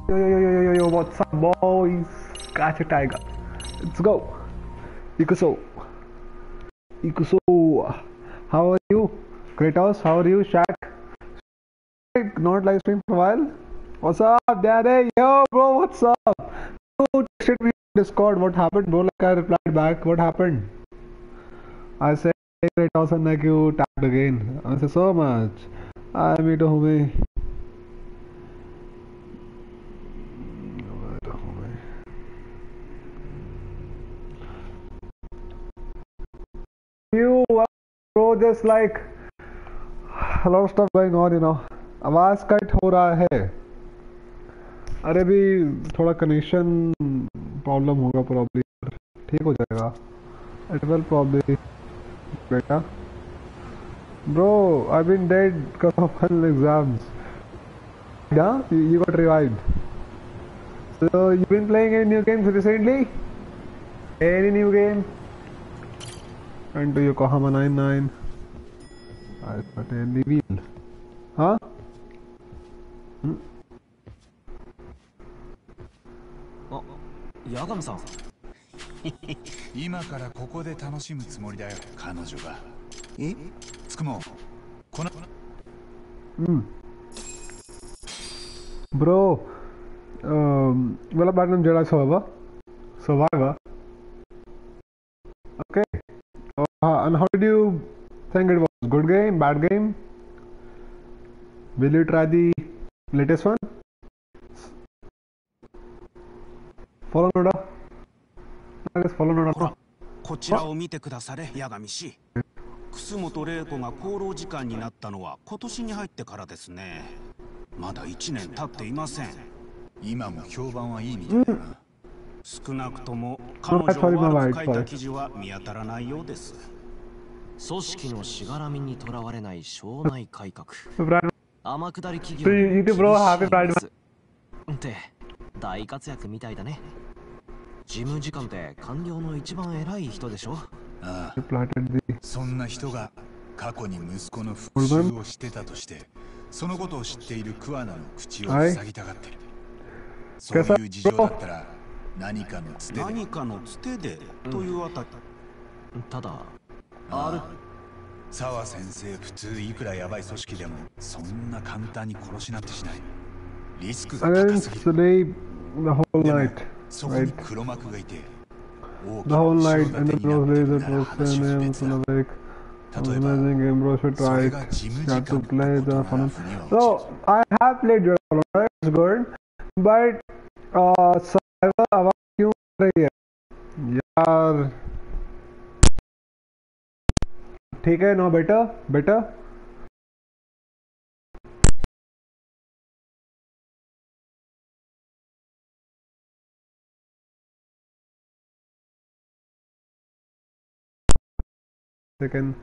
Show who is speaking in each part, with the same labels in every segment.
Speaker 1: Yo, yo, yo, yo, yo, yo, what's up, boys? Catch a tiger. Let's go. Ikuso. Ikuso. How are you? Kratos, how are you? Shaq? Not live stream for a while? What's up, Daddy? Yo, bro, what's up? You texted me on Discord. What happened, bro? Like I replied back. What happened? I said, hey, Kratos, and like you tagged again. I said, so much. I meet a homie. You, bro, just like a lot of stuff going on, you know. आवाज cut हो रहा है. अरे भी थोड़ा connection problem होगा प्रॉब्ली. ठीक हो जाएगा. It will probably बेटा. Bro, I've been dead because of final exams. Yeah, you got revived. So you've been playing any new games recently? Any new game? And to Yokohama 99. I certainly will. Huh? Hmm?
Speaker 2: あ、ヤガムさん。
Speaker 3: 今からここで楽しむつもりだよ、彼女が。え？つくも。この。
Speaker 1: Bro, well, Platinum Jedi Survivor. Okay. And how did you think it was? Good game? Bad game? Will you try the latest one? Follow Noda. I guess follow Noda.
Speaker 4: こちらを見てくだされ、八神氏。楠本玲子が功労時間になったのは今年に入ってからですね。まだ1年経っていません。
Speaker 3: 今も評判はいいみたいだな。
Speaker 4: 少なくとも彼女を悪く書いた記事は見当たらないようです。
Speaker 2: 組織のしがらみにとらわれない省内改革。天下り企業って大活躍みたいだね。事務次官って官僚の一番偉い人でしょ。
Speaker 3: ああ、そんな人が過去に息子の復讐をしてたとして、そのことを知っている桑名の口を塞ぎたがってる。そういう事情だったら何かのつてで。
Speaker 4: 何かのつてでというあたり。
Speaker 2: ただ、
Speaker 3: 沢先生、普通いくらヤバい組織でもそんな簡単に殺しなんてしない。リスクが高すぎる。そこに黒幕がいて、
Speaker 1: The whole night and the rose laser was name Sunavik. Amazing game, bro. Should try it. Got to play the fun. So I have played Jedi Fallen Order. It's good, but Survivor आवाज क्यों आ रही है यार? ठीक है, now better. Second,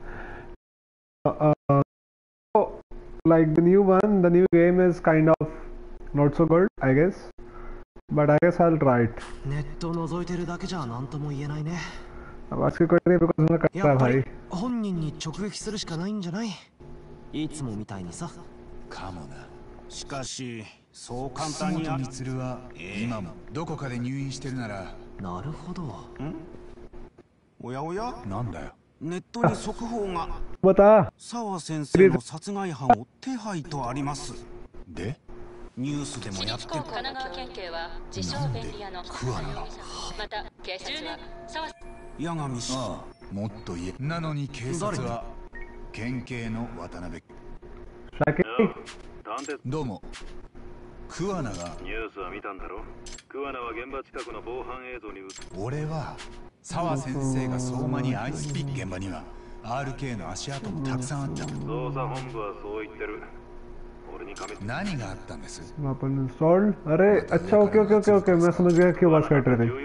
Speaker 1: so, like the new game is kind of not so good, I guess, but I guess I'll try it.
Speaker 2: ネットを覗いてるだけじゃ何とも言えないね。
Speaker 1: आवाज क्यों कट रही है? बिकॉज़ मैं कट रहा है भाई.
Speaker 2: 本人に直撃するしかないんじゃない？いつもみたいにさ。
Speaker 3: かもな。
Speaker 4: しかし、そう簡単に。
Speaker 3: 楠本充は今もどこかで入院してるなら。
Speaker 2: なるほど。
Speaker 4: おやおや？
Speaker 3: なんだよ。
Speaker 4: ネットに速報が。沢先生の殺害犯を手配とあります。
Speaker 3: で？
Speaker 4: ニュースでもやってる。
Speaker 5: 神奈川県警は自称便利屋の
Speaker 3: 桑名が。
Speaker 5: また警察は沢。
Speaker 4: 八神氏。
Speaker 3: ああ、もっと言え。なのに警察は県警の渡辺。どうも。桑名が。
Speaker 6: ニュースは見たんだろ。桑名は現場近くの防犯映像に映って。
Speaker 3: 俺は沢先生が相馬にアイスピック。現場には RK の足跡もたくさんあった。
Speaker 6: 捜査本部はそう言ってる。俺に
Speaker 3: 何があったんです？
Speaker 1: Weapon installed. अरे अच्छा ओके मैं समझ गया क्यों बात कर रहे थे.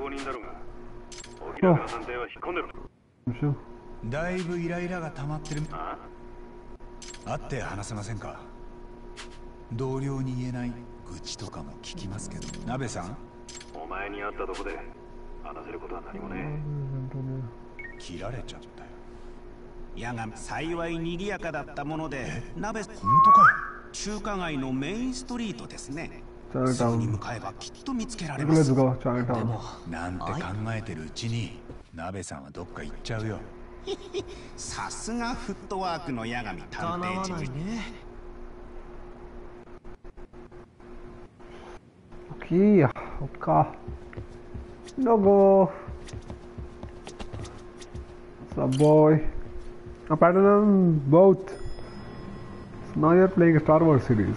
Speaker 3: だいぶイライラが溜まってる。会って話せませんか？同僚に言えない愚痴とかも聞きますけど。鍋さん？
Speaker 6: お前に会ったとこで話せることは何もね
Speaker 3: え。切られちゃったよ。
Speaker 4: 八神、幸い賑やかだったもので、鍋。
Speaker 3: 本当かよ。
Speaker 4: 中華街のメインストリートですね。 すぐ
Speaker 1: Chinatown.
Speaker 4: に向かえばきっと見つけられま
Speaker 1: Let's
Speaker 4: す。
Speaker 1: go
Speaker 2: で
Speaker 1: Chinatown.
Speaker 2: も
Speaker 3: なんて考えてるうちに鍋さんはどっか行っちゃうよ。
Speaker 4: さすがフットワークの八神
Speaker 2: 叶
Speaker 4: 探偵
Speaker 2: わない
Speaker 4: 陣。
Speaker 2: ね。
Speaker 1: Okay, okay. No go. What's up, boy? A pattern on both. So now you're playing a Star Wars series.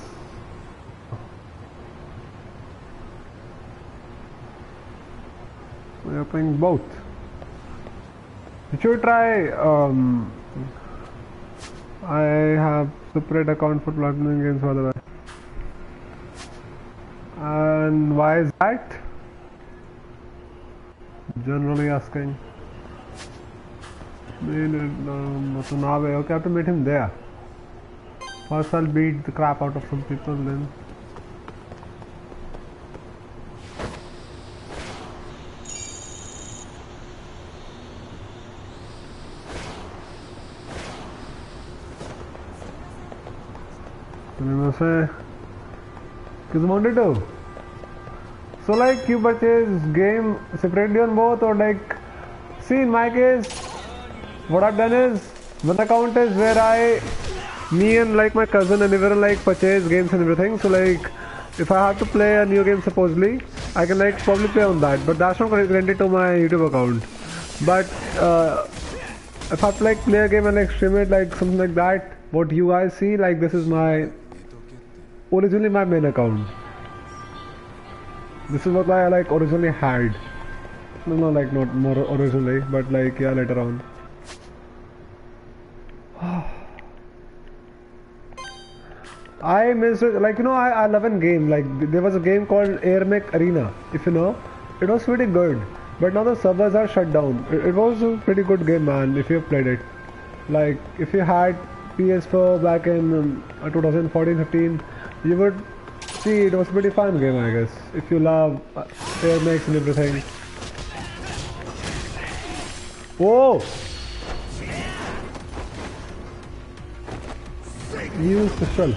Speaker 1: So you're playing both. You should try. I have separate account for Platinum Games, by the way. And why is that? Generally asking. So now, okay, I have to meet him there. First, I'll beat the crap out of some people, then. Because wanted to. So like you purchase game separately on both, or like, see in my case, what I've done is one account is where me and like my cousin and everyone like purchase games and everything. So like if I have to play a new game supposedly, I can like probably play on that, but that's not rented to my YouTube account. But if I have to like play a game and like stream it like something like that, what you guys see, like this is my originally my main account. This is what I like originally had. No, like not more originally, but like yeah, later on. I miss it. Like I love a game. Like there was a game called Air Mech Arena. If you know, it was pretty good. But now the servers are shut down. It was a pretty good game, man. If you played it, like if you had PS4 back in 2014-15, you would see it was a pretty fun game, I guess. If you love Air Mechs and everything. Whoa! Use pistol.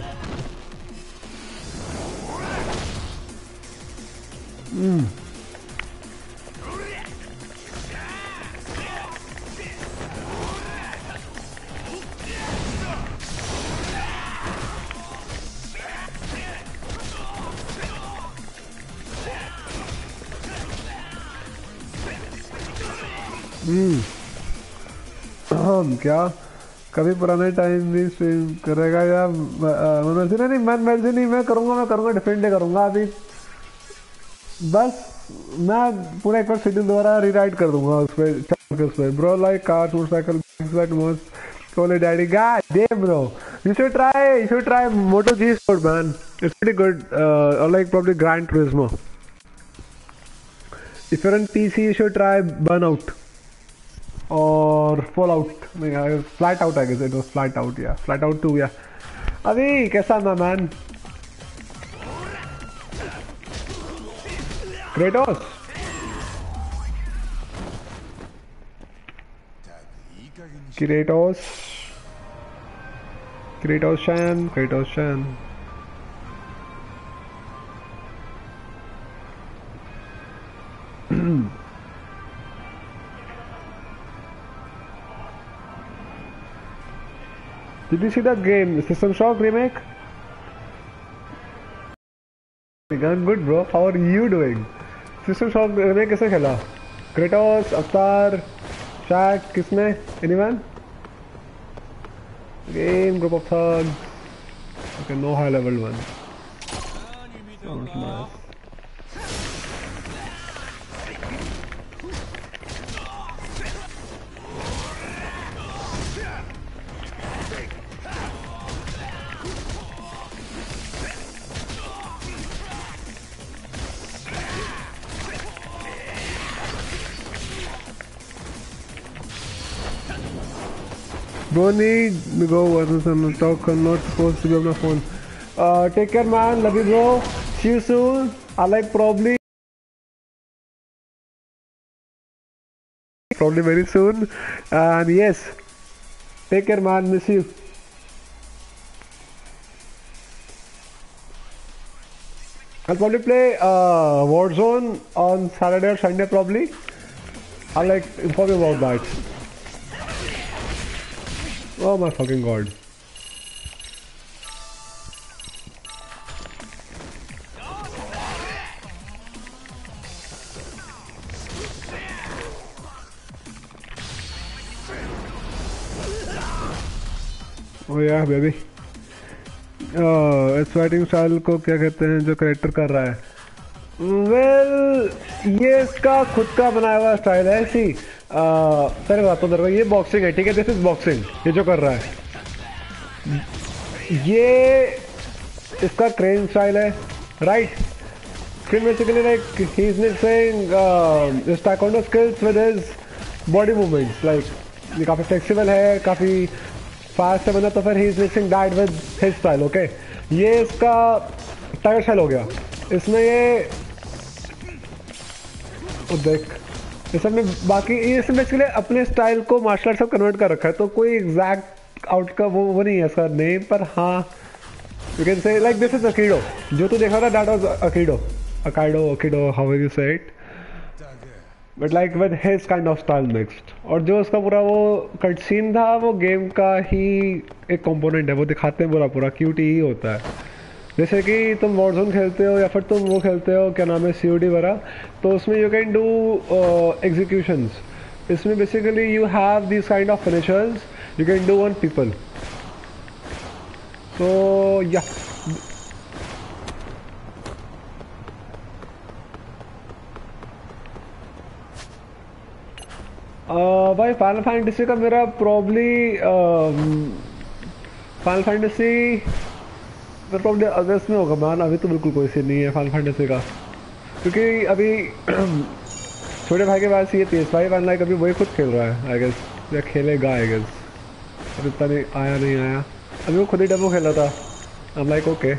Speaker 1: क्या कभी पुराने टाइम भी स्ट्रीम करेगा या मर्जी नहीं मर्जी नहीं मैं करूँगा डिफेंड करूँगा अभी बस मैं पूरा एक बार शेड्यूल दोबारा रीराइट कर दूंगा उस पे bro like cars motorcycle most cole daddy god damn bro you should try Moto G Sport, man. It's pretty good. Or like probably Gran Turismo. If you're on PC, you should try Burnout or Fallout. Flat Out, I guess it was Flat Out. Yeah, Flat Out 2. Yeah. Avi, kaisa na man? Kratos. Kratos Shan. Did you see that game, System Shock remake? Good bro, how are you doing? System Shock remake कैसे खेला? Kratos, Avatar, Shaq, किसने? Anyone? Game, group of thugs. Okay, no high level one. Sounds nice. Don't need to go once and talk. I'm not supposed to be on my phone. Take care, man. Love you, bro. See you soon. I like probably very soon. And yes, take care, man. Miss you. I'll probably play Warzone on Saturday or Sunday probably. I'll like inform you about that. Oh my fucking god. Oh yeah baby. इस fighting style को क्या कहते हैं जो करेक्टर कर रहा है? वेल ये इसका खुद का बनाया हुआ स्टाइल है। सी पहले बताता हूँ, ये बॉक्सिंग है, ठीक है? दिस इज बॉक्सिंग, ये जो कर रहा है ये इसका क्रेन स्टाइल है, right? Crane basically like he is mixing his taekwondo skills with his body movements. Like ये काफ़ी फ्लेक्सिबल है, काफ़ी फास्ट है बंदा, तो फिर he is mixing that with his style. Okay, ये इसका टाइगर स्टाइल हो गया। इसमें ये देख, इसमें बाकी इसमें बेसिकली अपने स्टाइल को मार्शल आर्ट से कन्वर्ट कर रखा है, तो कोई एग्जैक्ट आउट का वो नहीं है इसका नेम, पर हाँ you can say like this is aikido. जो तू देखा था that was aikido, aikido how you say it, but like with his kind of style mixed. और जो उसका पूरा वो कट सीन था वो गेम का ही एक कंपोनेंट है, वो दिखाते हैं पूरा क्यूटी ही होता है। जैसे कि तुम वॉरज़ोन खेलते हो या फिर तुम वो खेलते हो क्या नाम है COD वगैरह, तो उसमें यू कैन डू एग्जीक्यूशंस। इसमें basically you have this kind of finishers you can do on people. So या भाई फाइनल फैंटेसी का मेरा प्रॉब्ली फाइनल फैंटेसी प्रॉब्ली अगस्त में होगा मैन। अभी तो बिल्कुल कोई सीन नहीं है फाइनल फैंटेसी का, क्योंकि अभी छोटे भाई के पास ये PS5 वन लाइक अभी वही खुद खेल रहा है आई गेस, या खेलेगा आई गेस। अभी इतना नहीं आया, अभी वो खुद ही डेमो खेल रहा था। I am like okay.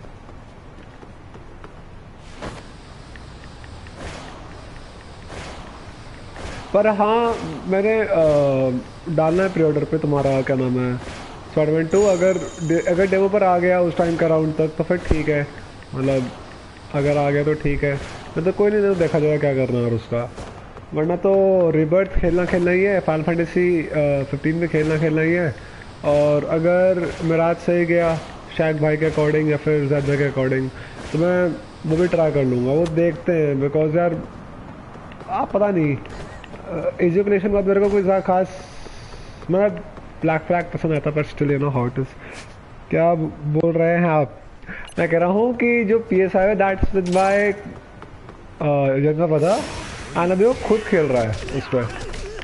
Speaker 1: पर हाँ मैंने डालना है प्री ऑर्डर पे तुम्हारा क्या नाम है स्पाइडरमैन 2। अगर डेमो पर आ गया उस टाइम का राउंड तक तो फिर ठीक है, मतलब अगर आ गया तो ठीक है, मैं तो कोई नहीं, तो देखा जाएगा क्या करना है और उसका। वरना तो रिबर्थ खेलना ही है, फाइनल फैंटेसी 15 में खेलना ही है। और अगर मिराज सही गया शैक भाई के अकॉर्डिंग या फिर जैद भाई के अकॉर्डिंग, तो मैं वो भी ट्राई कर लूँगा। वो देखते हैं, बिकॉज यार आप पता नहीं एजुकेशन बाद मेरे को कोई ज़्यादा खास, मैं ब्लैक फ्लैग पसंद आता, पर still you know how it is. क्या बोल रहे हैं आप? मैं कह रहा हूँ कि जो PS5 है that's with my younger brother, and अभी वो खुद खेल रहा है उस पर।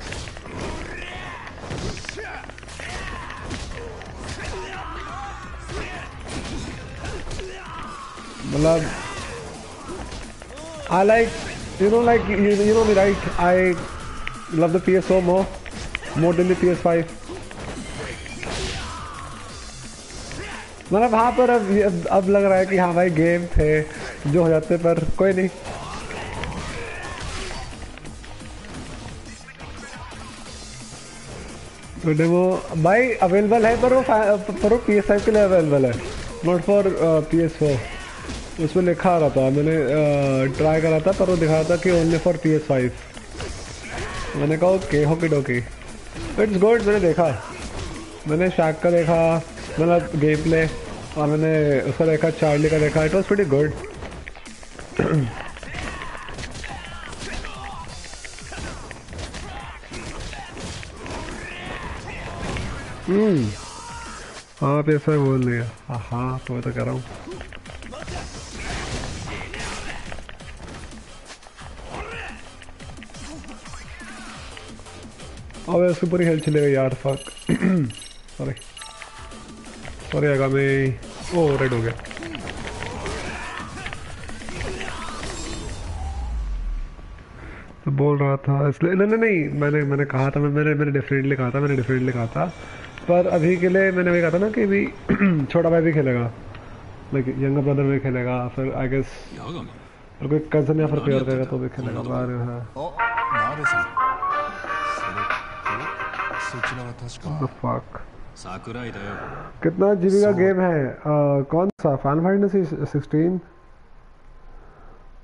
Speaker 1: मतलब I like you know me right, I love the PS4 more than the PS5। मतलब हाँ, पर अब लग रहा है कि हाँ भाई गेम थे जो हो जाते, पर कोई नहीं। तो डेमो भाई अवेलेबल है, पर वो PS5 के लिए अवेलेबल है, नॉट फॉर PS4। उसमें लिखा आ रहा था, मैंने ट्राई करा था, पर वो दिखा रहा था कि ओनली फॉर PS5। मैंने कहा ओके होके इट्स गुड। मैंने देखा, मैंने शैक का देखा, मतलब गेम प्ले, और मैंने उसका देखा, चार्ली का देखा, इट वॉज प्रीटी गुड। हाँ आप ऐसा बोल रही है, हाँ तो मैं तो कह रहा हूँ। अब इसकी पूरी हेल्थ चलेगा यार, फक सॉरी आगा में, ओ रेड हो गया। तो बोल रहा था इसलिए नहीं मैंने कहा था, मैंने डिफरेंटली कहा था, पर अभी के लिए मैंने वही कहा था ना कि अभी छोटा भाई भी खेलेगा, लाइक यंगर ब्रदर भी खेलेगा, फिर आई गेस कोई कजन या फिर कोई और करेगा तो भी खेलेगा बाहर। कितना GB का गेम है? कौन सा? Final fantasy 16?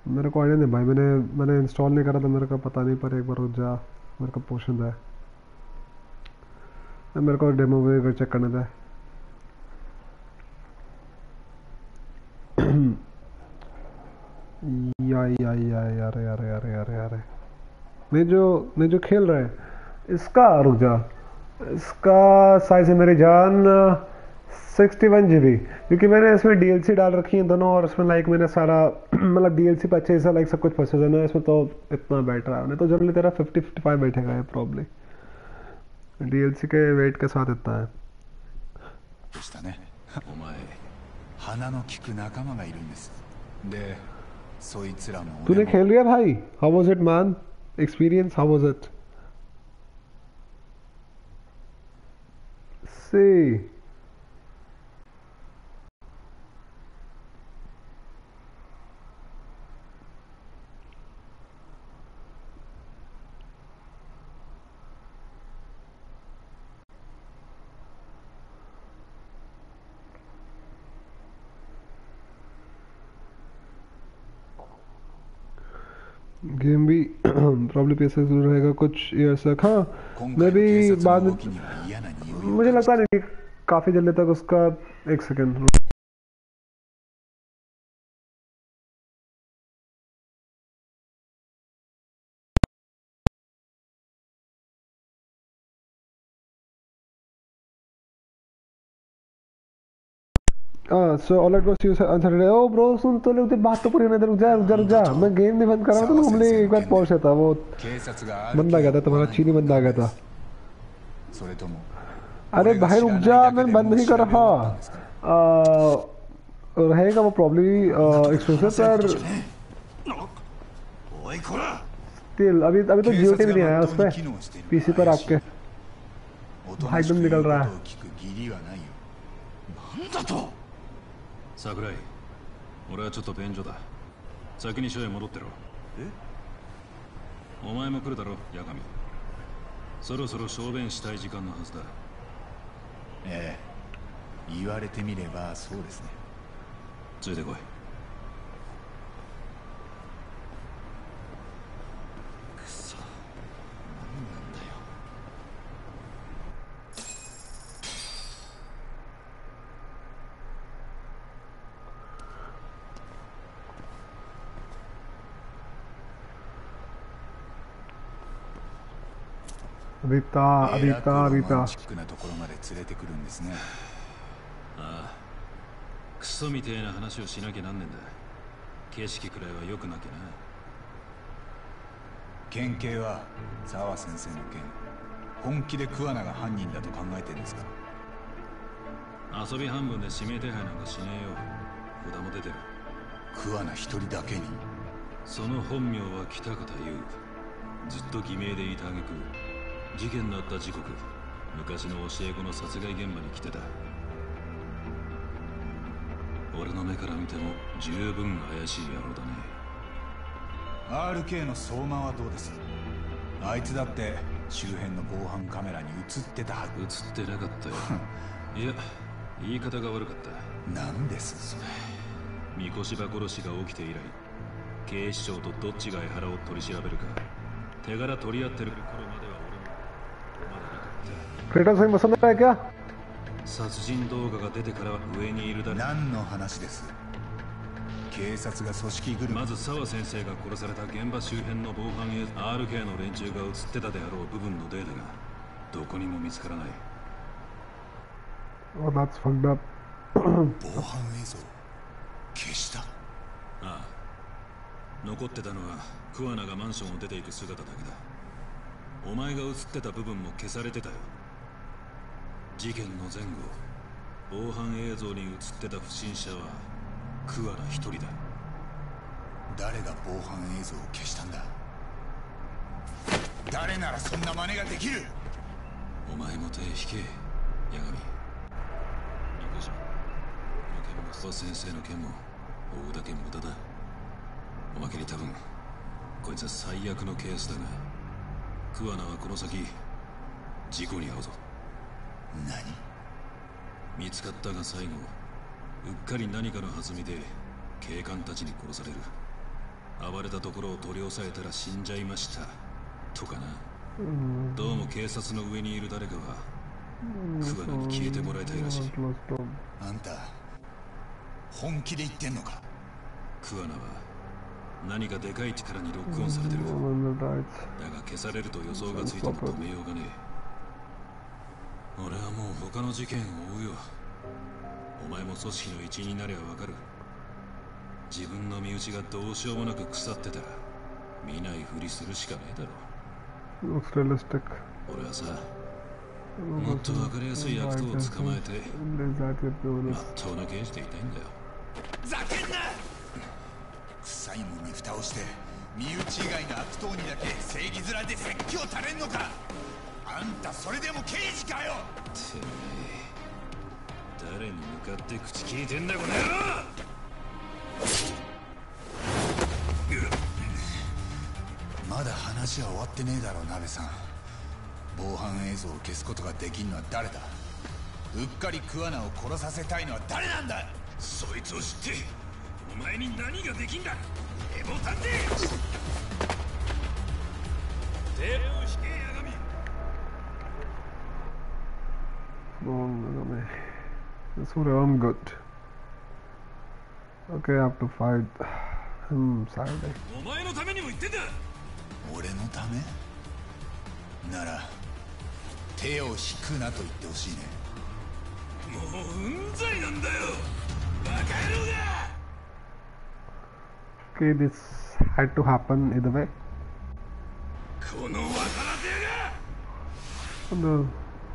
Speaker 1: मेरे को आइडिया नहीं भाई, मैंने इंस्टॉल नहीं करा था, मेरे को पता नहीं, पर एक बार रुक जा, मेरे को पसंद है, मेरे को डेमो भी चेक करने था। यार मैं जो खेल रहा है इसका, रुक जा, इसका साइज है मेरी जान 61 GB, क्योंकि मैंने इसमें डीएलसी डाल रखी है दोनों, और इसमें लाइक मैंने सारा मतलब डीएलसी परचेज है, लाइक सब कुछ परचेज है ना इसमें, तो इतना बैठ रहा है, नहीं तो जनरली तेरा 50-55 बैठेगा ये प्रॉब्ली, डीएलसी के वेट के साथ इतना है।
Speaker 3: でしたね。お前、花の利く仲間がいるんです。で、そいつらも
Speaker 1: तूने खेल लिया भाई? How was it man? Experience, how was it? See. Game भी प्रॉब्लम पैसे जरूर रहेगा कुछ ईयर्स तक। हाँ मैं भी बाद में, मुझे लगता नहीं काफ़ी जल्दी तक उसका, एक second so all at was used on Saturday. Oh bro सुन तो ले, उधर बात तो पूरी होने दे, रुक जा, मैं गेम नहीं बंद कर रहा हूँ, तो हमने एक बार पहुंचा था, वो बंदा आ गया था तुम्हारा, चीनी बंदा आ गया था। अरे भाई रुक जा, मैं बंद नहीं कर रहा, रहेगा वो प्रॉब्लम एक्सक्लूसिव पर स्टिल अभी तो जीओटी भी नहीं आया उस पे, पीसी पर आपके भाई एकदम निकल रहा है।
Speaker 7: 桜井、俺はちょっと便所だ。先に署へ戻ってろ。お前も来るだろ、八神。そろそろ証言したい時間のはずだ。
Speaker 3: ええ、言われてみればそうですね。
Speaker 7: ついてこい。くそ、何なんだよ。
Speaker 3: アチックなところまで連れてくるんですね。
Speaker 7: ああ、クソみてえな話をしなきゃなんねんだ。景色くらいは良くなきゃな。
Speaker 3: 県警は沢先生の件、本気で桑名が犯人だと考えてるんですか？
Speaker 7: 遊び半分で指名手配なんかしねえよ。札も出てる。
Speaker 3: 桑名一人だけに。
Speaker 7: その本名は北方優。ずっと偽名でいた挙句、事件のあった時刻、昔の教え子の殺害現場に来てた。俺の目から見ても十分怪しい野郎だね。
Speaker 3: RK の相馬はどうです？あいつだって周辺の防犯カメラに映ってたはず。
Speaker 7: 映ってなかったよ。いや、言い方が悪かった。
Speaker 3: 何ですそれ？
Speaker 7: 三越場殺しが起きて以来、警視庁とどっちが江原を取り調べるか手柄取り合ってる頃までは俺もまだなかった。
Speaker 1: クレタさん今そんなかいか？
Speaker 7: 殺人動画が出てから上にいるだろ。
Speaker 3: 何の話です？警察が組織ぐるみ。
Speaker 7: まず澤先生が殺された現場周辺の防犯映像、 RK の連中が映ってたであろう部分のデータがどこにも見つからない。
Speaker 1: Oh, that's fucked up.
Speaker 3: 防犯映像消した？
Speaker 7: ああ、残ってたのは桑名がマンションを出ていく姿だけだ。お前が映ってた部分も消されてたよ。事件の前後、防犯映像に映ってた不審者は桑名一人だ。
Speaker 3: 誰が防犯映像を消したんだ？誰ならそんな真似ができる？
Speaker 7: お前も手引け、八神。三越の件も諏訪先生の件も追うだけ無駄だ。おまけに多分こいつは最悪のケースだが、桑名はこの先事故に遭うぞ。
Speaker 3: 何？
Speaker 7: 見つかったが最後、うっかり何かの弾みで警官たちに殺される。 暴れたところを取り押さえたら死んじゃいましたとかな。どうも警察の上にいる誰かはクワナに消えてもらいたいらしい。
Speaker 3: あんた本気で言ってんのか？
Speaker 7: クワナは何かでかい力にロックオンされてる。だが消されると予想がついても止めようがねえ。俺はもう他の事件を追うよ。お前も組織の一員になればわかる。自分の身内がどうしようもなく腐ってたら見ないふりするしかねえだろ。俺はさ、もっと分かりやすい悪党を捕まえてまっとうな刑事でいたいんだよ。
Speaker 3: ざけんな！臭いもんに蓋をして身内以外の悪党にだけ正義面で説教垂れんのか？あんたそれでも刑事かよ！
Speaker 7: てめえ誰に向かって口聞いてんだこの野郎！
Speaker 3: まだ話は終わってねえだろ鍋さん。防犯映像を消すことができんのは誰だ？うっかり桑名を殺させたいのは誰なんだ？
Speaker 7: そいつを知ってお前に何ができんだ？エボタンで手を引けヤガミ。
Speaker 1: This would earn good. Okay, I have to fight him Saturday.
Speaker 7: お前のためにも言ってんだ。
Speaker 3: 俺のためなら手を引くなと言ってほしいね。
Speaker 7: もううんざりなんだよバカ野郎が。
Speaker 1: Okay, this had to happen either way.
Speaker 7: この若手が。
Speaker 1: No.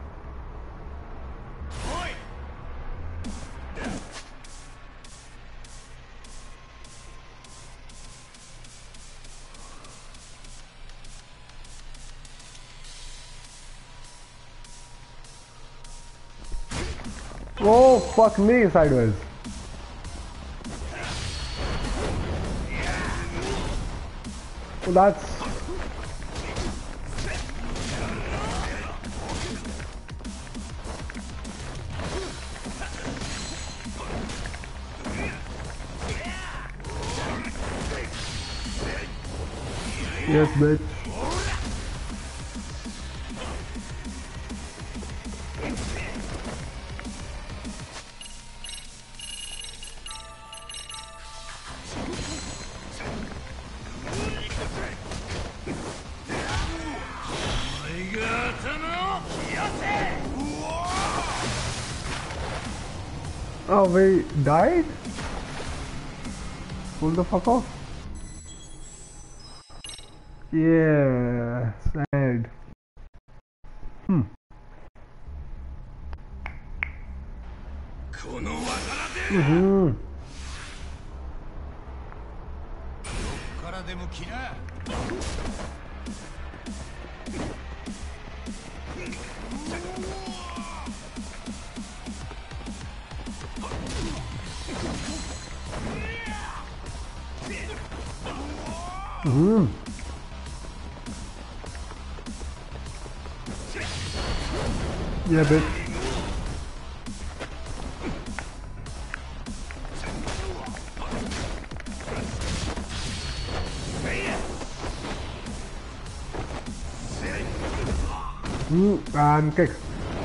Speaker 1: Oh, fuck me sideways. Well, that's... Yes, bitch. Oh, we died? Hold the fuck off. Yeah, sad. Mm-hmm.
Speaker 3: からでも来な。
Speaker 1: Mm-hmm. Yeah, bitch. And kick.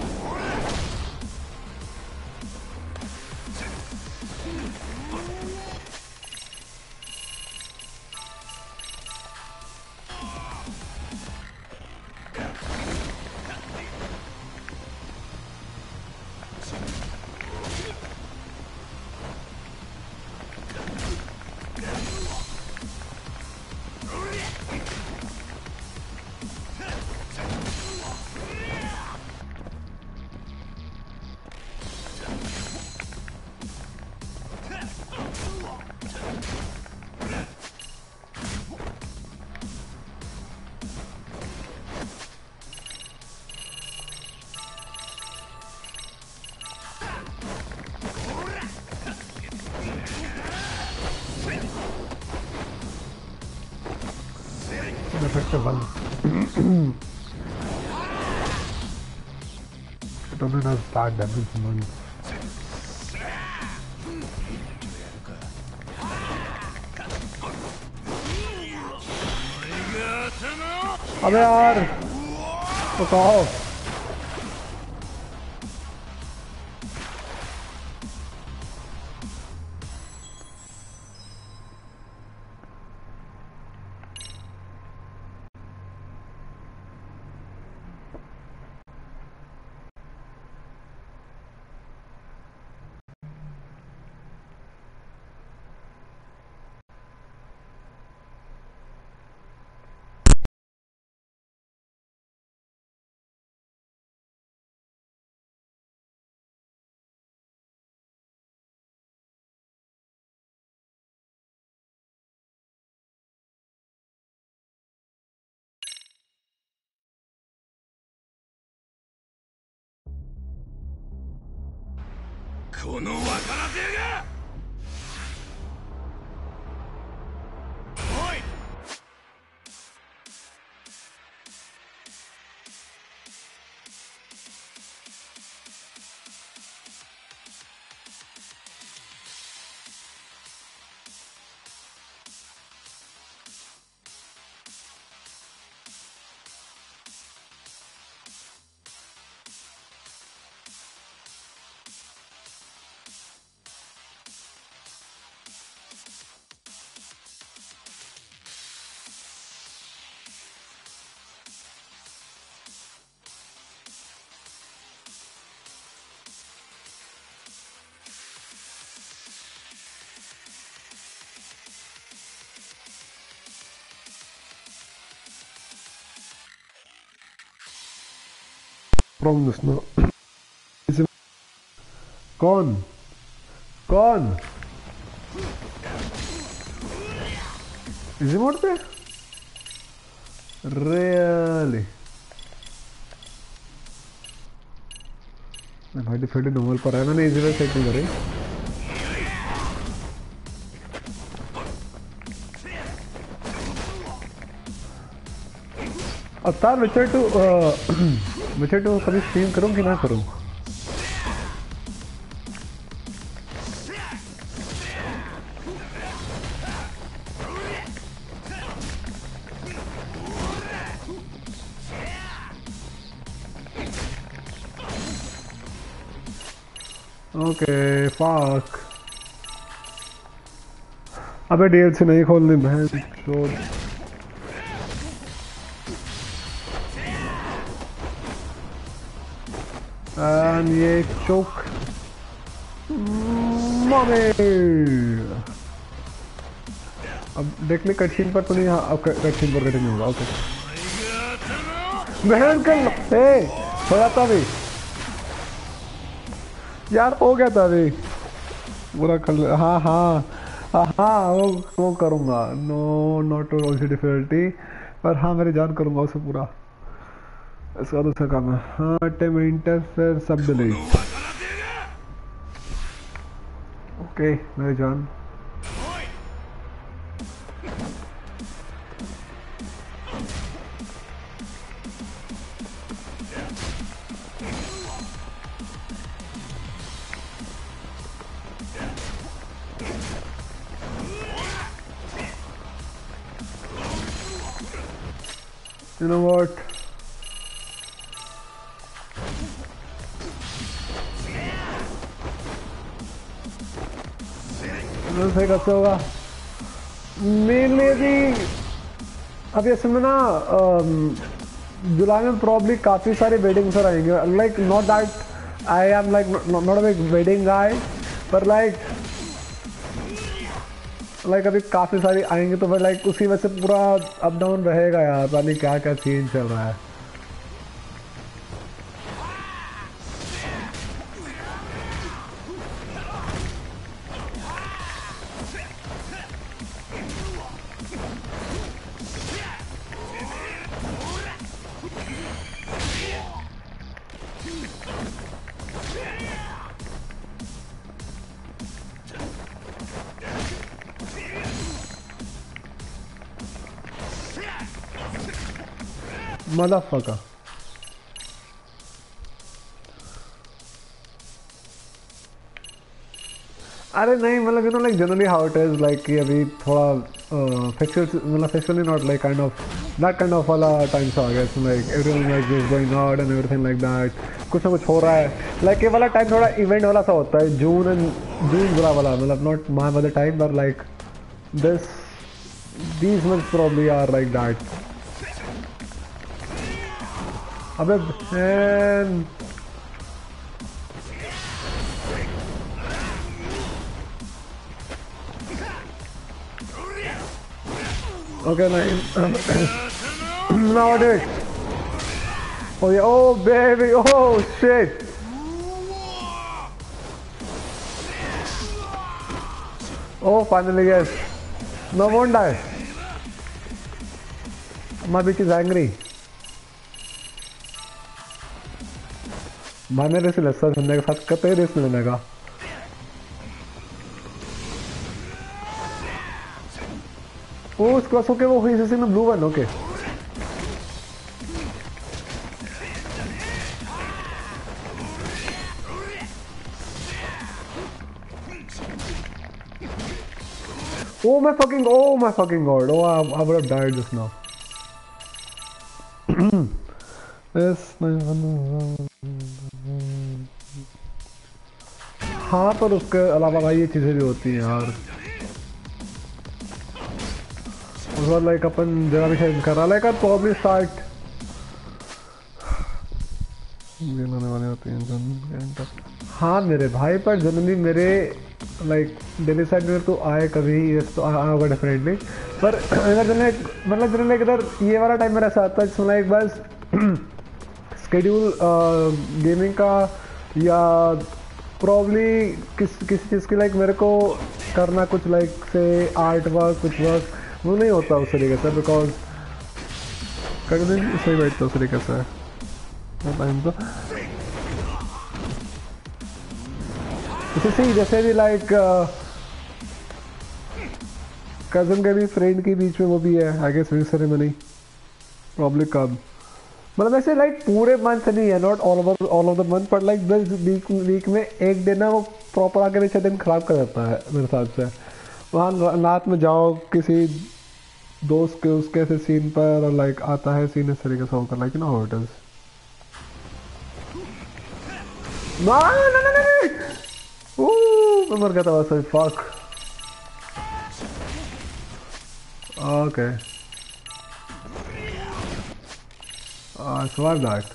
Speaker 1: Effective one. It only does bad damage once. अबे यार तो कहो from the snow. कौन कौन easy mode पे really भाई defend normal पर है मैंने इजी में सेट नहीं करी अब तार विचर टू कभी स्ट्रीम करूं कि ना करूं ओके फक अबे डीएलसी नहीं खोलनी बहन चोद एंड ये चोक मम्मी अब देख ले कटसीन पर तो नहीं हाँ अब कटसीन पर कटिंग होगा ओके बहन कर हो जाता भी यार हो गया था अभी बुरा कर हाँ हाँ हाँ वो करूँगा no not to also difficulty पर हाँ मेरी जान करूँगा उसे पूरा इसका दूसरा काम है हाँ टेम इंटरफेयर सब डिलीट ओके मेरी जान You know what? सही कैसे होगा मेनली भी अब ये समय ना जुलाई में प्रॉब्ली काफ़ी सारे वेडिंग्स और आएंगे like not that I am like not a big wedding guy पर लाइक अभी काफ़ी सारी आएंगे तो फिर लाइक उसी वजह से पूरा अप डाउन रहेगा यार पता नहीं क्या क्या सीन चल रहा है Motherfucker. अरे नहीं मतलब you know like generally how it is like कि अभी थोड़ा sexually not like kind of that kind of wala times आ गया इसमें like everyone like is going out and everything like that कुछ ना कुछ हो रहा है like ये वाला टाइम थोड़ा इवेंट वाला सा होता है जून जुलाई वाला मतलब not my other time but like these months probably are like that अबे man okay now I do it oh yeah oh baby oh shit oh finally yes no won't die my bitch is angry मैंने risk लिया sir सुनने के साथ कतई रिस्क लेने का ओ उसके पास ओके वो हुई जैसे में blue one okay oh my fucking god oh I would have died just now yes हाँ पर उसके अलावा भाई ये चीजें भी होती हैं यार उस बार लाइक अपन जगह भी चेंज कर रहा लाइक आई प्रॉब्ली स्टार्ट ये लाने वाले होते हैं हाँ मेरे भाई पर जनरली मेरे लाइक दिल्ली साइड में तो आए कभी तो आया होगा डेफिनेटली पर अगर जनरली इधर ये वाला टाइम मेरा ऐसा आता है जिसमें लाइक बस स्केड्यूल गेमिंग का या प्रॉब्ली किसी चीज़ की लाइक मेरे को करना कुछ लाइक से आर्ट वर्क कुछ वर्क वो नहीं होता उस तरीके से बिकॉज कभी दिन सही बैठता उस तरीके से टाइम तो इसी जैसे भी लाइक कजन के भी फ्रेंड के बीच में वो भी है I guess ring ceremony probably कब मतलब ऐसे लाइक पूरे मंथ नहीं है not all of the month but like this week में एक दिन ना वो प्रॉपर आके पीछे दिन खराब कर देता है मेरे हिसाब से वहाँ रात में जाओ किसी दोस्त के उसके ऐसे सीन पर और लाइक आता है सीन इस तरीके से होकर लाइक ना हाउ इट इज मैं मर गया था वैसे फक ओके survive that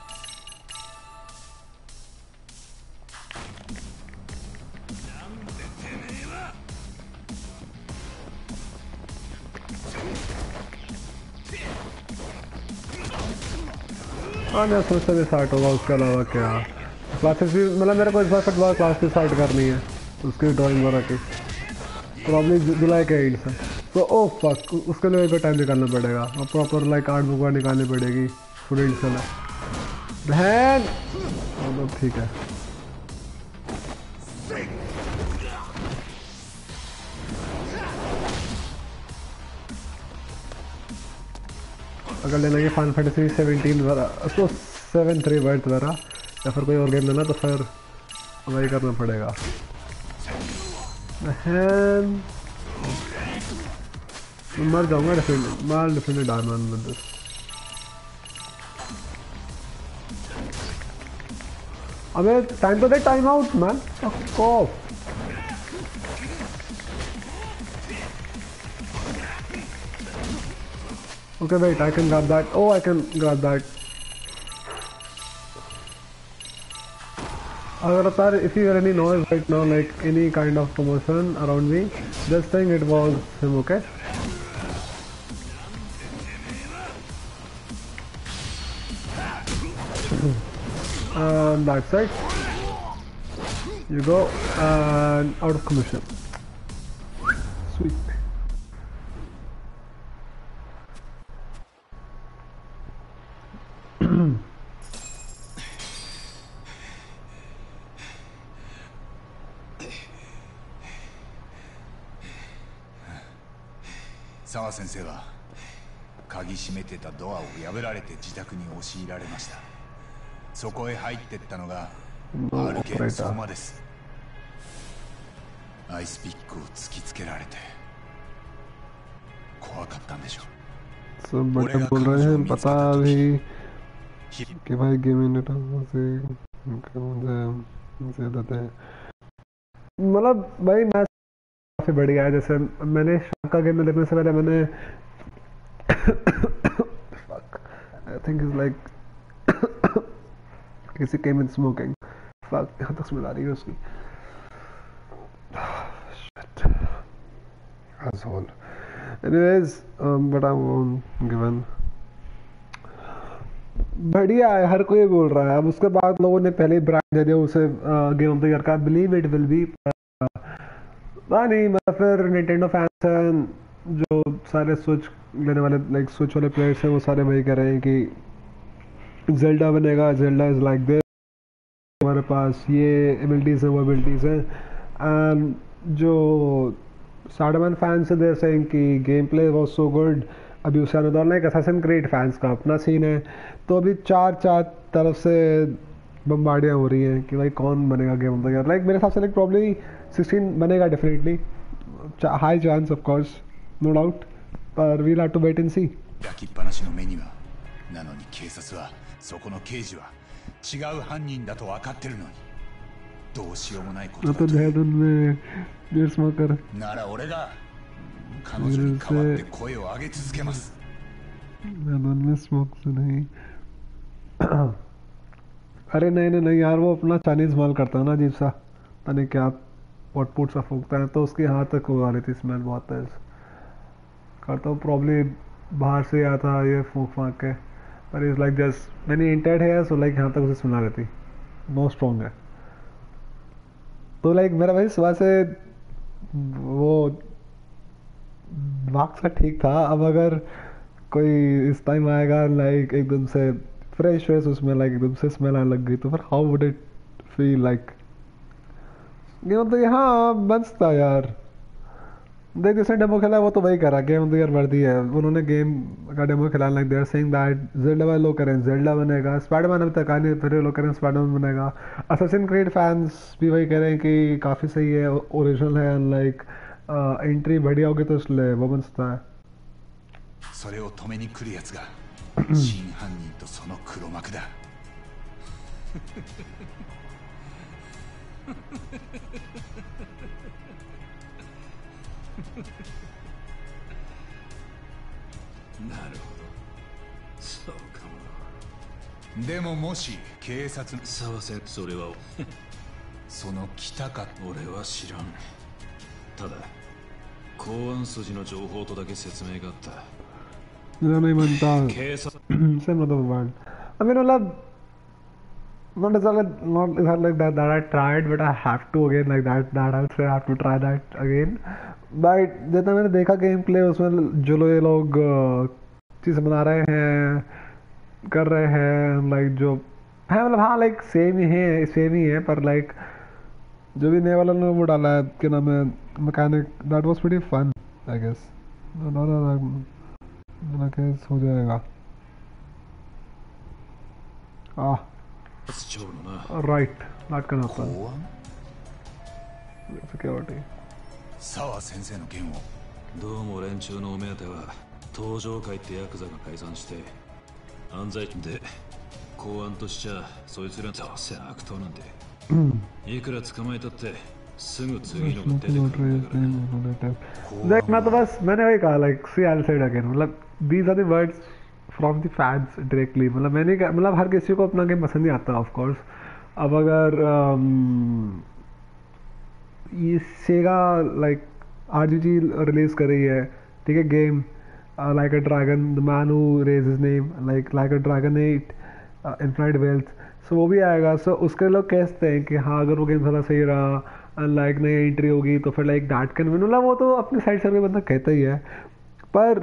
Speaker 1: हाँ मैं सोचता भी स्टार्ट होगा उसके अलावा क्या क्लासेस भी मतलब मेरे को इस बार फुटबॉल क्लास भी स्टार्ट करनी है उसकी ड्राइंग वगैरह की प्रॉब्ली जुलाई के एंड से तो ओ फक उसके लिए भी टाइम निकालना पड़ेगा और प्रॉपर लाइक आर्ट बुक निकालनी पड़ेगी स्टूडेंट्स के लिए बहन मतलब ठीक है अगर लेना है फाइनल फैंटेसी 17 वगैरह तो 7-3 वर्ड वगैरह या फिर कोई और गेम लेना तो फिर वही करना पड़ेगा मर जाऊंगा डेफिनेटली डायमंड विद दिस अबे टाइम तो दे time out man fuck off okay wait I can grab that oh I can grab that agar if you hear any noise right now like any kind of commotion around me just think it was him okay and that's it you go and out of commission sweet
Speaker 3: 澤先生は鍵閉めてたドアを破られて自宅に押し入られました。そこへ入ってったのが RK の相馬です。アイスピックを突きつけられて怖かったんでしょう。
Speaker 1: सब बड़े बोल रहे हैं पता भी कि भाई game industry से मुझे देते हैं। मतलब भाई मैं काफी बढ़िया है। जैसे मैंने शार्क का गेम देखने से पहले मैंने आई थिंक इज लाइक किसी केम इन स्मोकिंग फक यहाँ तक स्मेल आ रही है उसकी। Shit. Asshole. Anyways, but I'm given बढ़िया है, हर कोई बोल रहा है। अब उसके बाद लोगों ने पहले ही ब्रांड दे दिया उसे गेम ऑफ द ईयर का। बिलीव इट विल बी नहीं, मतलब फिर निंटेंडो फैंस हैं जो सारे स्विच लेने वाले लाइक स्विच वाले प्लेयर्स हैं, वो सारे वही कह रहे हैं कि जेल्डा बनेगा, जेल्डा इज लाइक दिस, हमारे पास ये एबिलिटीज हैं वो एबिलिटीज हैं। एंड जो साइडरमैन फैंस हैं देयर सेइंग कि game play was so good. अभी उसे another like Assassin Creed fans का अपना सीन है, तो अभी चार तरफ से बम्बार्डियाँ हो रही हैं कि भाई कौन बनेगा game of the year. Like मेरे हिसाब से लाइक प्रॉब्ली 16 बनेगा definitely, high chance of course, no doubt, पर we'll have to wait and see.
Speaker 3: 焼きっぱなしの目にはなのに警察はそこの刑事は違う犯人だと分かってるのにどうしようもないことだというなら俺が彼女に代わって声を上げ続けます。
Speaker 1: अरे नहीं नहीं नहीं यार, वो अपना चाइनीज माल करता है ना अजीब सा, पता नहीं क्या पॉटपुट सा फूकता है, तो उसके हाथ तक वो आ रही थी स्मेल बहुत तेज करता हूँ। प्रॉब्ली बाहर से आया था ये फूक फाक के, पर इज लाइक जस्ट मैंने इंटेड है सो लाइक यहाँ तक उसे स्मेल आ रही थी, बहुत स्ट्रॉन्ग है। तो लाइक मेरा भाई सुबह से वो वाक सा ठीक था। अब अगर कोई इस टाइम आएगा लाइक एकदम से फ्रेश फ्रेश उसमें लाइक एकदम से स्मेल आने लग गई, तो फिर how would it feel like. Game तो यहाँ बंसता यार, देख जिसने डेमो खेला है वो तो वही करा, गेम ऑफ द ईयर वर्दी है। उन्होंने गेम का डेमो खेला, like they are saying that Zelda वाले लोग करें जेल्डा बनेगा, स्पाइडरमैन अभी तक आ नहीं, फिर लोग करें स्पाइडरमैन बनेगा। असैसिन क्रीड फैंस भी वही कह रहे हैं कि काफ़ी सही है, ओरिजिनल है, लाइक एंट्री बढ़िया होगी तो इसलिए वो बन सकता है।
Speaker 3: それを止めに来るやつが真犯人とその黒幕だ。
Speaker 7: なるほど、そうかも。
Speaker 3: でももし警察
Speaker 7: 沢瀬、それは
Speaker 3: その来たか
Speaker 7: 俺は知らん。ただ公安筋の情報とだけ説明があった。
Speaker 1: नहीं बनता same other one. I mean मतलब not exactly like that I tried, but I have to again like that I would say I have to try that again. But जितना मैंने देखा गेम प्ले उसमें जो लोग ये लोग चीज़ बना रहे हैं कर रहे हैं लाइक जो है, मतलब हाँ लाइक सेम ही है पर लाइक जो भी नए वाला ने वो डाला है कि नाम है mechanic, that was pretty fun I guess. Case हो जाएगा। Right that can happen. Security
Speaker 3: 沢先生の件を
Speaker 7: どうも連中のお目当ては東上会ってヤクザが解散して犯罪で公安としちゃそいつらどうせ悪党なんていくら捕まえたってすぐ次のが出てくるんだから。
Speaker 1: देख मैं तो बस मैंने वही कहा like see I said again, मतलब these are the words from the fans directly. मतलब मैंने मतलब हर किसी को अपना गेम पसंद नहीं आता ऑफ कोर्स। अब अगर ये सेगा लाइक आरजीजी रिलीज कर रही है ठीक है game like a dragon the man who erased his name like a dragon 8 infinite wealth, so वो भी आएगा। सो उसके लोग कहते हैं कि हाँ अगर वो गेम थोड़ा सही रहा लाइक नई एंट्री होगी तो फिर लाइक दैट कैन विन। मतलब वो तो अपनी साइड से बंदा कहता ही है, पर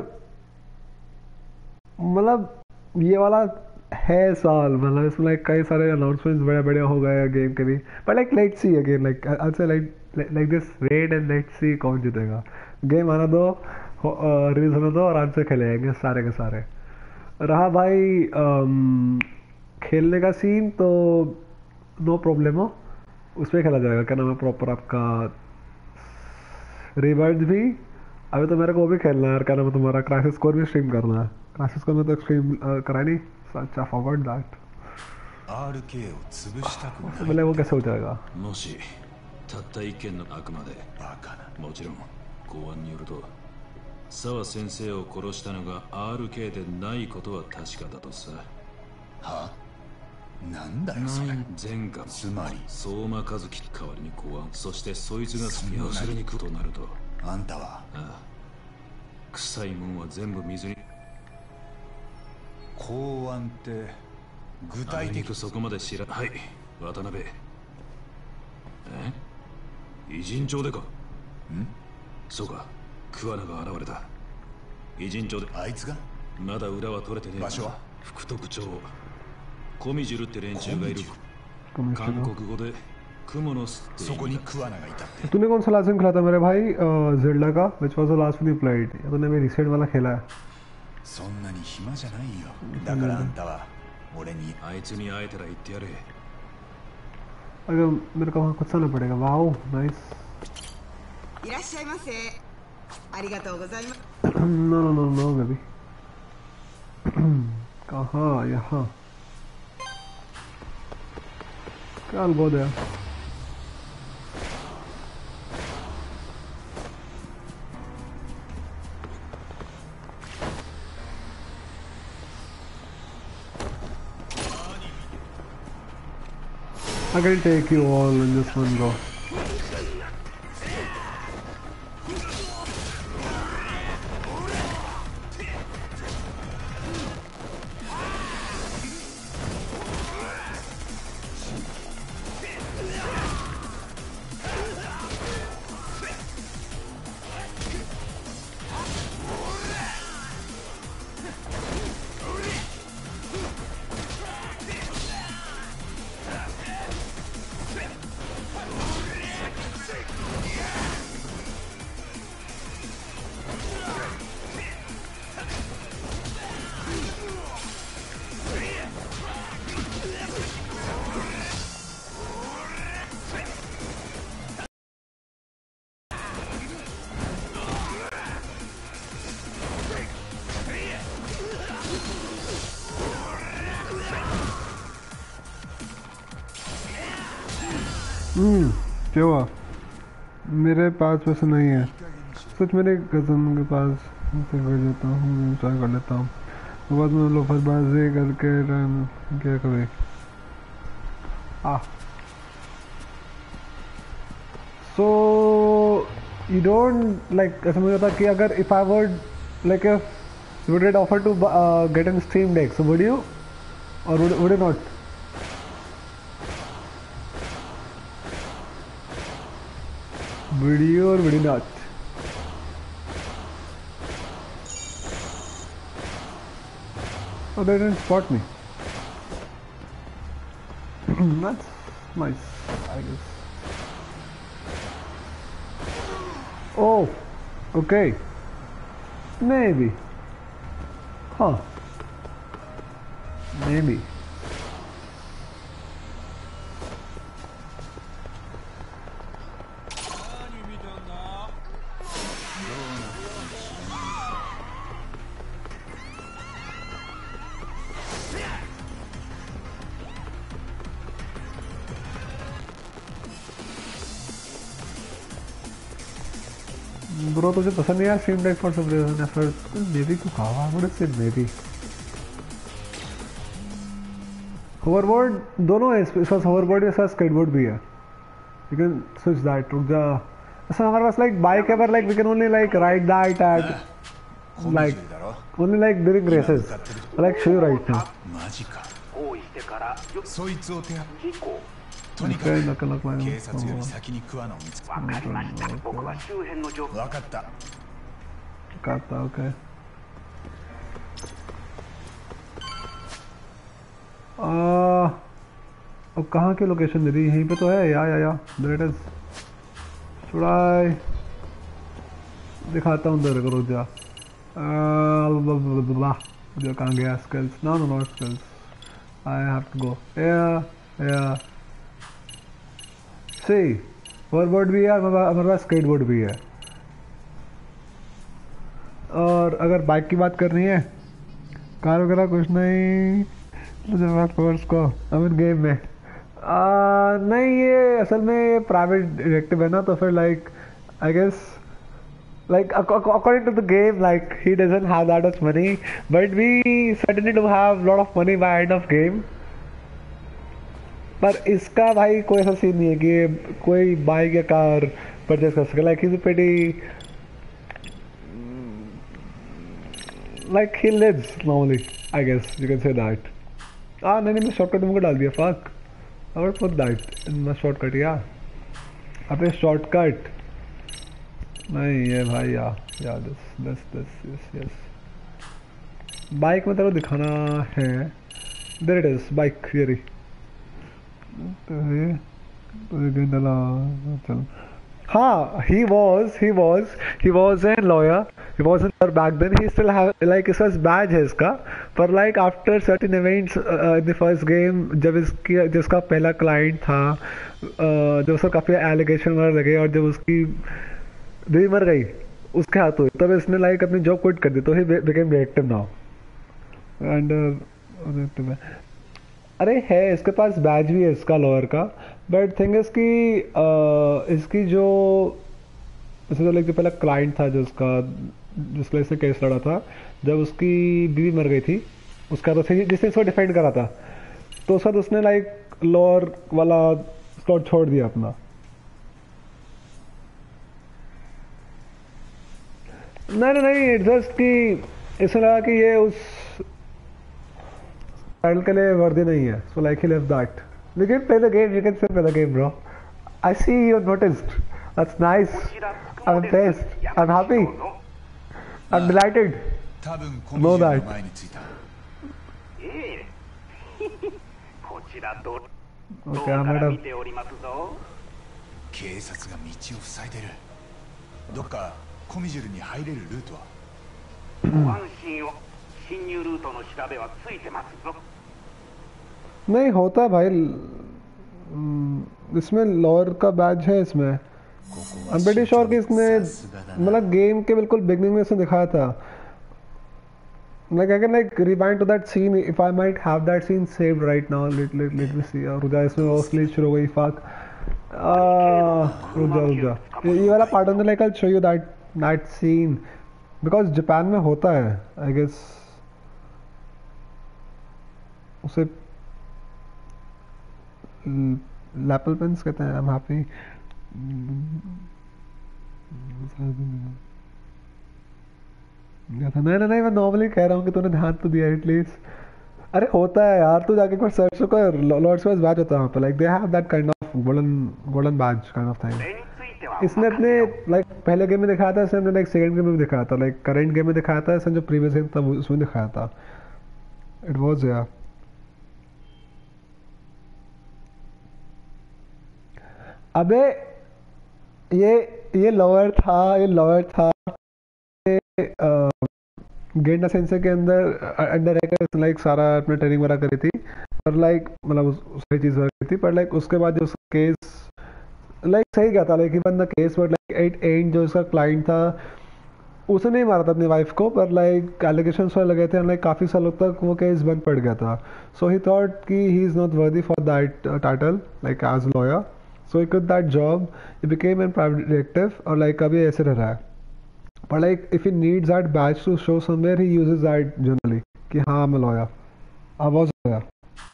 Speaker 1: मतलब ये वाला है साल, मतलब इसमें लाइक कई सारे अनाउंसमेंट्स बड़े बड़े हो गए गेम के भी। But like let's see again like I say like this raid and let's see कौन जीतेगा। गेम आना दो, रिलीज होने दो, आराम से खेलेंगे सारे के सारे। रहा भाई खेलने का सीन तो नो प्रॉब्लम हो, उसमें खेला जाएगा। क्या नाम है प्रॉपर आपका रिबर्थ भी अभी तो मेरे को वो भी खेलना है यार, क्या नाम है तुम्हारा, क्राइसिस कोर भी स्ट्रीम करना है। क्राइसिस कोर में तो स्ट्रीम करा नहीं, सच आई फॉरगॉट दैट।
Speaker 3: RK を潰したくない。
Speaker 1: बोले वो कैसे हो जाएगा?
Speaker 7: もしたった一件のあくまで
Speaker 3: バカな。
Speaker 7: もちろん公安によると沢先生を殺したのが RK でないことは確かだとさ。
Speaker 3: は？なんだよそれ。
Speaker 7: 前科
Speaker 3: つまり
Speaker 7: 相馬和樹代わりに公安、そしてそいつが要するに食うとなると、
Speaker 3: あんたは
Speaker 7: ああ臭いもんは全部水に。
Speaker 3: 公安って具体的に
Speaker 7: そこまで知らはい渡辺。偉人帳でか。そうか、桑名が現れた。偉人帳で
Speaker 3: あいつが
Speaker 7: まだ裏は取れてねえ。
Speaker 3: 場所は
Speaker 7: 副特徴コミジュルって連中がいる。韓国語でクモの巣って
Speaker 3: そこに桑名がいたって。
Speaker 1: तूने कौन सा लास्ट गेम खेला था मेरे भाई? ज़ेल्डा का which was the last one you played? या तूने भी रिसेंट वाला खेला है?
Speaker 3: そんなに暇じゃないよ。だからあんたは俺に
Speaker 7: あいつに会えたら言ってやれ。
Speaker 1: अगर मेरे को वहाँ खुद से आना पड़ेगा। Wow nice.
Speaker 8: いらっしゃいませ。ありがとうございます。
Speaker 1: no no no no baby. कहाँ? यहाँ। I'll go there. I can take you all in this one go. क्या हुआ? मेरे पास वैसे नहीं है। सच मेरे कज़न के पास से कर देता हूँ, इंस्टॉल कर लेता हूँ। तो बाद में लोफरबाजी करके रन क्या करें? So you don't like, ऐसा मुझे था कि अगर if I would like if you would get offered to get in Steam Deck, so would you or would you not? Would you or would you not? Oh, they didn't spot me. That's nice, I guess. Oh, okay. Maybe. Huh. Maybe. Bro, तुझे पसंद नहीं है Steam Deck for some reason? या फिर maybe तू खावा? I would have said maybe. Hoverboard दोनों है, इसके साथ hoverboard के साथ skateboard भी है. You can switch that. रुक जा. ऐसा हमारे पास like bike है, but like we can only like ride that at like only like during races. I like show you right now.
Speaker 3: マジか。そいつを手とにかく
Speaker 1: Okay, look like
Speaker 3: 警察より先に桑名を見つけた。分かった。
Speaker 1: Kata, okay. अब कहाँ की लोकेशन दे रही? यहीं पे तो है। या there it is. Should I दिखाता हूँ तेरे को, रुक जा। जो कहाँ गया? Skills? No, not skills. I have to go. Yeah. See, hoverboard भी है, हमारे पास skateboard भी है. और अगर बाइक की बात करनी है, कार वगैरह कुछ नहीं फोर्स को अमीन गेम में नहीं, ये असल में ये प्राइवेट डिटेक्टिव है ना, तो फिर like I guess like according to the game, like he doesn't have that much money, but we certainly do have lot of money by end of game. पर इसका भाई कोई ऐसा सीन नहीं है कि कोई बाइक या कार परचेज कर सके. Like he is pretty like he lives normally, I guess you can say that. नहीं मैं शॉर्टकट मुझे डाल दिया. fuck, I would put that in my shortcut. अबे शॉर्टकट नहीं है भाई. या दिस बाइक में तेरे को दिखाना है. There it is bike. ये रही. चल. हाँ, he was a lawyer. He was in back then. He still have like इसका badge है इसका. पर like after certain events in the first game, जब इसकी जिसका पहला क्लाइंट था, जब उसका काफी एलिगेशन वगैरह लगे और जब उसकी बीवी मर गई उसके हाथों, तब इसने लाइक अपनी जॉब क्विट कर दी. तो he became detective now. And अरे है इसके पास बैज भी है इसका लॉयर का. बट थिंग इज कि इसकी जो इसका लाइक जो पहला क्लाइंट था जिसके इसने केस लड़ा था, जब उसकी बीवी मर गई थी उसका तो जिसने इसको डिफेंड करा था, तो उसका उसने लाइक लॉयर वाला स्लॉट छोड़ दिया अपना. नहीं जस्ट कि इसने लगा कि ये उस टाइटल के लिए वर्दी नहीं है. So like he left that. We can play the game. You can play the game bro. I see you noticed. That's nice. I am impressed. I am happy. I am delighted. No that. Okay madam.
Speaker 3: 警察が道を塞いでる。どっかコミジュルに入れるルートは。
Speaker 9: ご安心を。侵入ルートの調べはついてますぞ。
Speaker 1: नहीं होता भाई. इसमें लॉयर का बैज है इसमें. I am pretty sure कि इसने मतलब गेम के बिल्कुल बिगनिंग में इसने दिखाया था. Like I can like rewind to that scene if I might have that scene saved right now. Let me see. रुक जा, इसमें वो स्लीप शुरू हो गई. fuck. रुक जा. ये वाला part on the like I'll show you that scene because Japan में होता है I guess. उसे लैपल पेन्स कहते हैं. I am happy. नहीं मैं नॉर्मली कह रहा हूँ कि तूने ध्यान तो दिया एटलीस्ट. अरे होता है यार, तू जाके एक बार सर्च कर. लॉर्ड्स वाइज बैच होता है वहाँ पे. Like they have that kind of golden badge kind of thing. इसने अपने लाइक पहले गेम में दिखाया था, इसने अपने लाइक सेकंड गेम में दिखाया था, लाइक करंट गेम में दिखाया था, इसने जो प्रीवियस गेम था उसमें दिखाया था. इट वाज यार. अबे ये लॉयर था गेंडा सेंसर के अंदर रहकर लाइक सारा अपना ट्रेनिंग वगैरह करी थी. पर लाइक मतलब सही चीज़ करी थी. पर लाइक उसके बाद जो उसका केस लाइक सही गया था. Like even the case but like at जो उसका क्लाइंट था उसने नहीं मारा था अपनी वाइफ को. पर लाइक एलिगेशंस वगैरह लगे थे. लाइक काफ़ी सालों तक वो केस बंद पड़ गया था. सो ही थॉट कि he is not worthy for that title like as lawyer. So he quit that job. He became a private detective और like अभी ऐसे रह रहा है. But like if he needs that badge to show somewhere, he uses that generally कि हाँ मैं lawyer. I was a lawyer.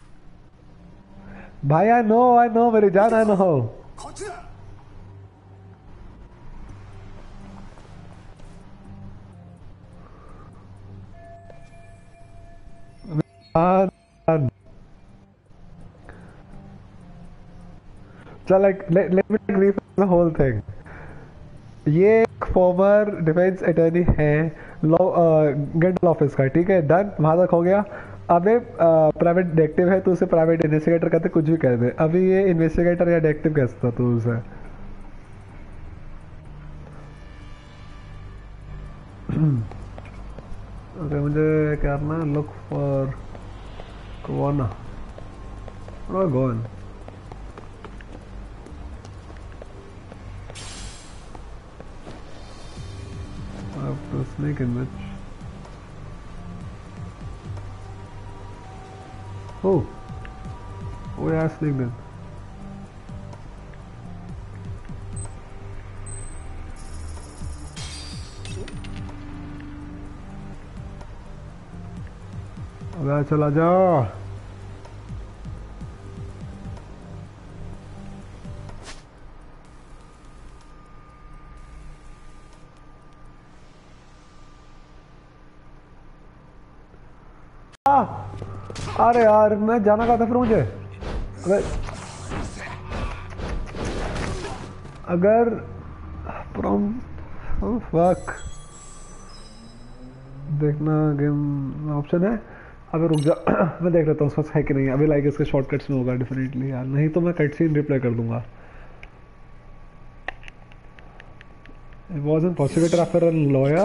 Speaker 1: भाई I know मेरी जान I know. So like let me brief the whole thing. ये एक former defence attorney है law गेंडल ऑफिस का. ठीक है, डन. वहाँ तक हो गया. अब ये प्राइवेट डिटेक्टिव है तो उसे प्राइवेट इन्वेस्टिगेटर कहते, कुछ भी कह दे. अभी ये इन्वेस्टिगेटर या डिटेक्टिव कह सकता तो उसे. ओके मुझे क्या करना. लुक फॉर कोना. गोन. The snake image. Oh yeah, snake then. अबे चला जा। अरे यार मैं जाना कहा था फिर मुझे। अगर फक देखना गेम ऑप्शन है। अबे रुक जा मैं देख लेता हूँ उसका है कि नहीं। अभी लाइक इसके शॉर्टकट्स में होगा डेफिनेटली यार, नहीं तो मैं कट सीन रिप्लाई कर दूंगा। It wasn't prosecutor after a lawyer.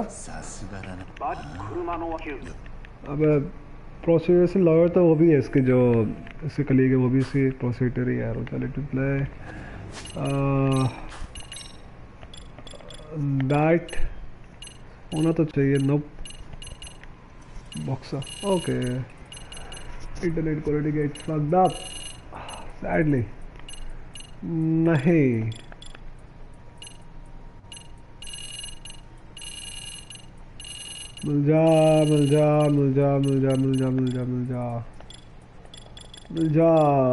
Speaker 1: अबे प्रोसीक्यूटर से लॉयर तो वो भी है इसके जो इसके कलीग है, वो भी इसके प्रोसीक्यूटर ही यार। चलो टू प्ले दैट होना तो चाहिए। No boxer okay. Internet quality gets fucked up sadly. नहीं मिल जा मिल जा मिल जा मिल जा मिल जा मिल जा मिल जा मिल जा।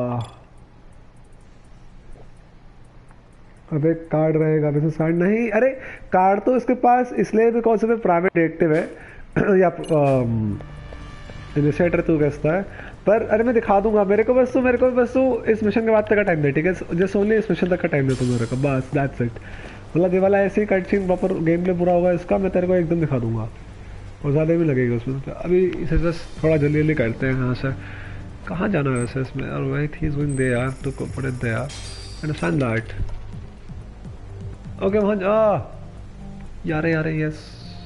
Speaker 1: अबे कार्ड रहेगा वैसे कार्ड नहीं। अरे कार्ड तो इसके पास इसलिए बिकॉज ऑफ प्राइवेट डिटेक्टिव है या इनिशिएटर तू कहता है। पर अरे मैं दिखा दूंगा। मेरे को बस तू इस मिशन के बाद तक का टाइम दे, ठीक है? जस्ट ओनली इस मिशन तक का टाइम दे तू मेरे को, बस दैट्स इट। मतलब ये वाला ऐसे ही cut scene proper game play पूरा होगा इसका, मैं तेरे को एकदम दिखा दूंगा और ज़्यादा भी लगेगा उसमें। अभी इसे जस्ट थोड़ा जल्दी जल्दी करते हैं। यहाँ से कहाँ जाना है वैसे इसमें? और वही थी गोइंग दे यार तो पड़े दे यार अंडरस्टैंड दैट। ओके वहाँ जा यार यार यस।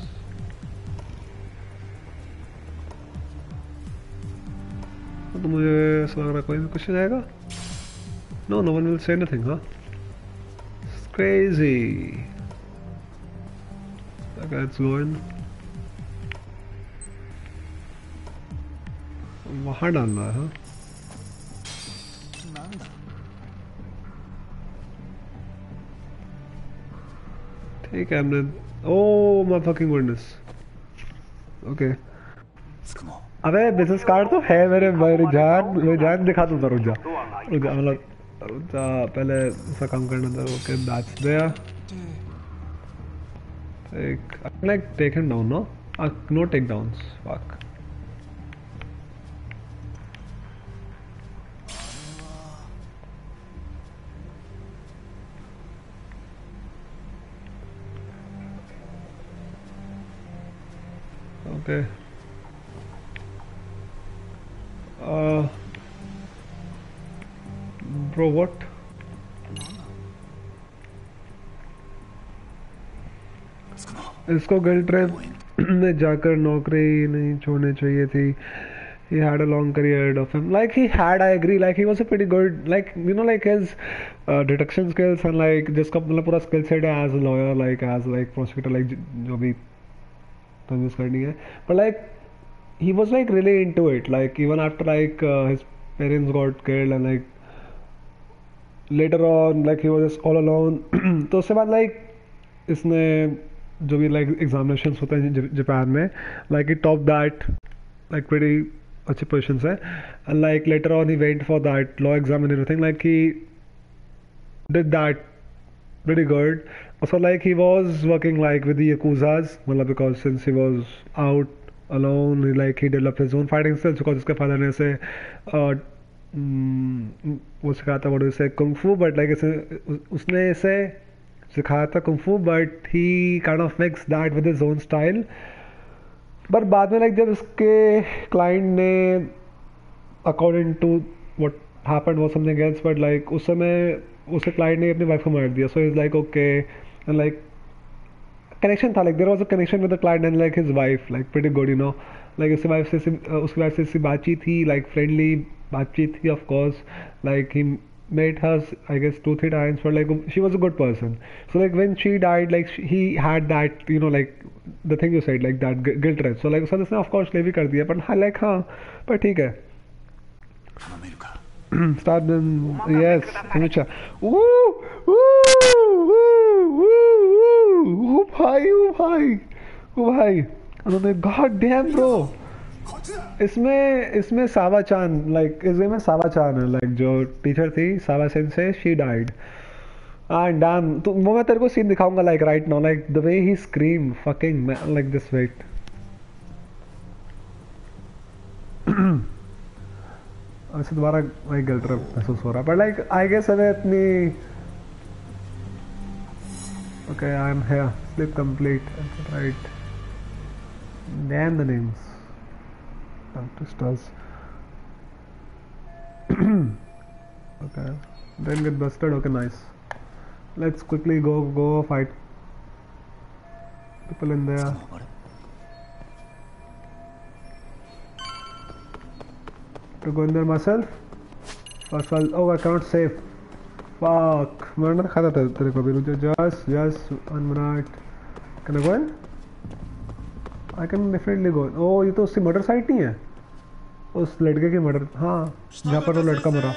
Speaker 1: तो मुझे ऐसा लग रहा है कोई भी क्वेश्चन आएगा। No no one will say anything. हाँ क्रेजी इट्स गोइंग। वहाँ डालना है। हाँ ठीक है हमने। Oh my fucking goodness. Okay अबे बिजनेस कार्ड तो है मेरे जान दिखा दूँ। रुक जा मतलब रुक जा पहले ऐसा काम करना था। Okay that's there. Like take him down. No take downs fuck. Okay. Bro, what? इसको गर्ल ट्रिप में जाकर नौकरी नहीं छोड़नी चाहिए थी। He had a long career ahead of him. Like he had, I agree. Like he was a pretty good, like you know, like his detection skills and like जिसका मतलब पूरा skill set है as a lawyer, like as like prosecutor, like जो भी यूज करनी है। But like he was like really into it. Like even after like his parents got killed and like later on like he was just all alone. तो उसके बाद like इसने जो भी like examinations होते हैं जापान में, like he topped that like pretty अच्छी positions है। And like later on he went for that law exam and everything. Like he did that pretty good. Also like he was working like with the Yakuzas, मतलब because since he was out alone, he developed his own fighting skills because उसके father ने ऐसे वो सिखाया था, what do you say, kung fu, but like उसने ऐसे सिखाया था kung fu, but he kind of mixed that with his own style. But बाद में like जब उसके client ने according to what happened was something else, but like उस समय उसके क्लाइंट ने अपनी वाइफ को मार दिया. So he's like okay, and like connection था, like there was a connection with the client and like his wife, like pretty good, you know, like उसकी वाइफ से इसकी बातचीत थी, like friendly बातचीत थी, of course, like he met her I guess 2-3 times, but like she was a good person. So like when she died, like he had that, you know, like the thing you said, like that guilt trip. So like, so this of course Levi कर दिया, but हाँ like हाँ, पर ठीक है. Start then, yes, Samicha. Woo, woo, woo, woo, woo, भाई, उन्होंने God damn bro. इसमें सावा चान, like इसमें में सावा चान है, like जो टीचर थी Sawa sensei, she died. And damn, तो वो मैं तेरे को सीन दिखाऊंगा like right now, like the way he screamed, fucking man, like this wait. वैसे दोबारा वही गिल्ट ट्रिप महसूस हो रहा है, but like I guess हमें इतनी okay I am here, sleep complete, right? Damn the names. Twisters. Okay, then get busted. Okay, nice. Let's quickly go fight people in there. To go in there myself. First of all, oh I cannot save. Fuck. मैंने ना खाता था तेरे को भी. Just 1 minute. Can I go in? I can definitely go. Oh ये तो उसकी मर्डर साइट नहीं है. उस लड़के की मर्डर, हाँ जहाँ पर वो लड़का मरा.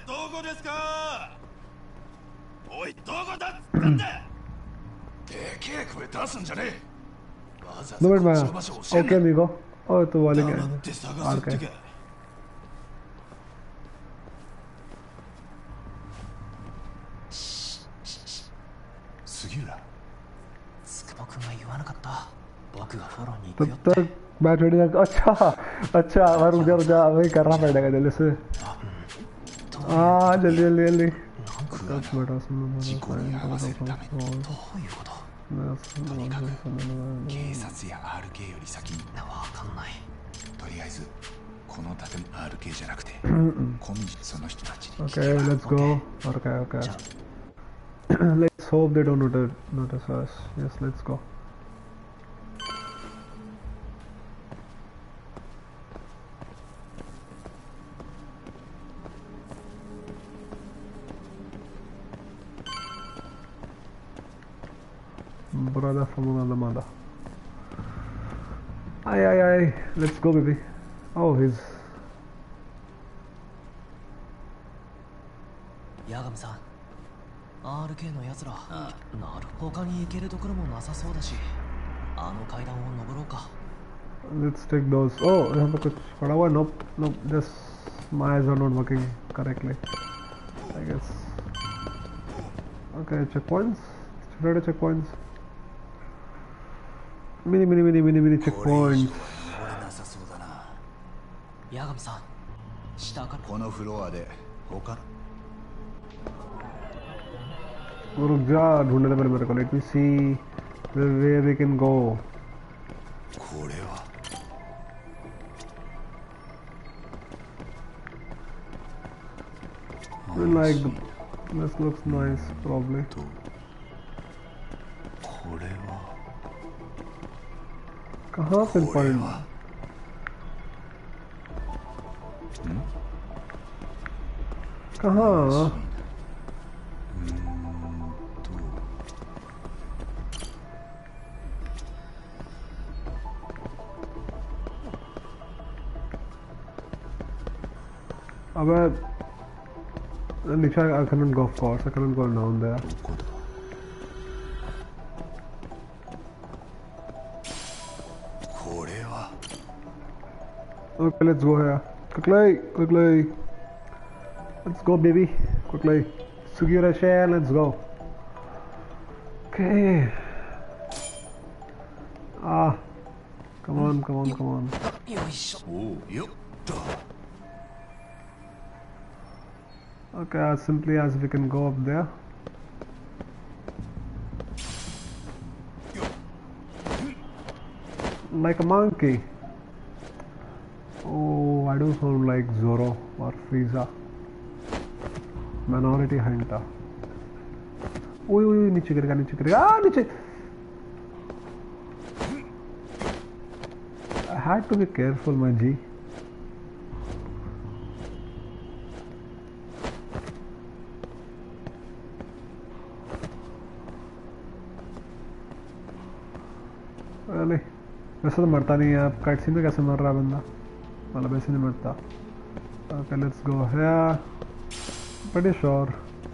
Speaker 1: दो मिनट में. Okay amigo. ओ तो वाले क्या है? आर का है. तब तक बैठ रेडी. अच्छा रुक जा वही करना पड़ेगा जल्दी से. जल्दी. Okay, let's go. Okay. Let's hope they don't notice us. Yes, let's go. Brother from another mother. Aye. Let's go, baby. Oh, he's.
Speaker 2: Yagami-san. RK の奴ら。なる。他に行けるところもなさそうだし、あの階段を登ろうか。
Speaker 1: Let's take those. Oh, यहाँ पे कुछ पड़ा हुआ. Nope. Just my eyes are not working correctly. I guess. Okay, checkpoints. Ready checkpoints. Mini checkpoints.
Speaker 2: ヤガミさん、下から
Speaker 3: このフロアで他
Speaker 1: रुक जा ढूंढने दे मेरे को. Let me see where we can go.
Speaker 3: これは
Speaker 1: Like this looks nice probably.
Speaker 3: これは
Speaker 1: कहाँ पे पॉइंट? कहाँ? अबे Nisha, I cannot go, of course. I cannot go down there. Okay, let's go here. Quickly. Let's go, baby. Quickly. Sugiura share, let's go. Okay. Come on. Okay, as simply as we can go up there. Like a monkey. Oh, I do sound like Zoro or Frieza. Minority Hunter. Oi, नीचे गिरेगा. नीचे. I had to be careful, my G. अरे वैसे तो मरता नहीं है अब काइट सीन में कैसे मर रहा है बंदा मतलब वैसे नहीं मरता okay let's go here pretty sure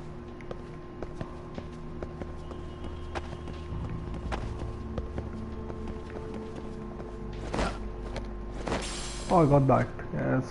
Speaker 1: oh I got that yes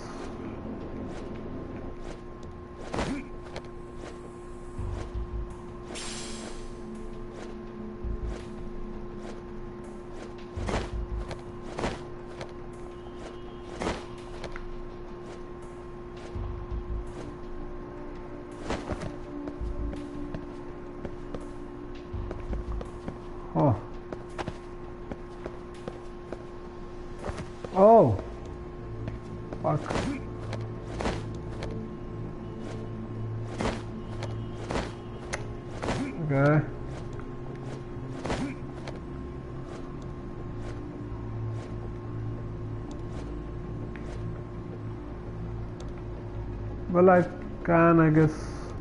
Speaker 1: Oh. Oh. Fuck. Okay. Well, I can, I guess,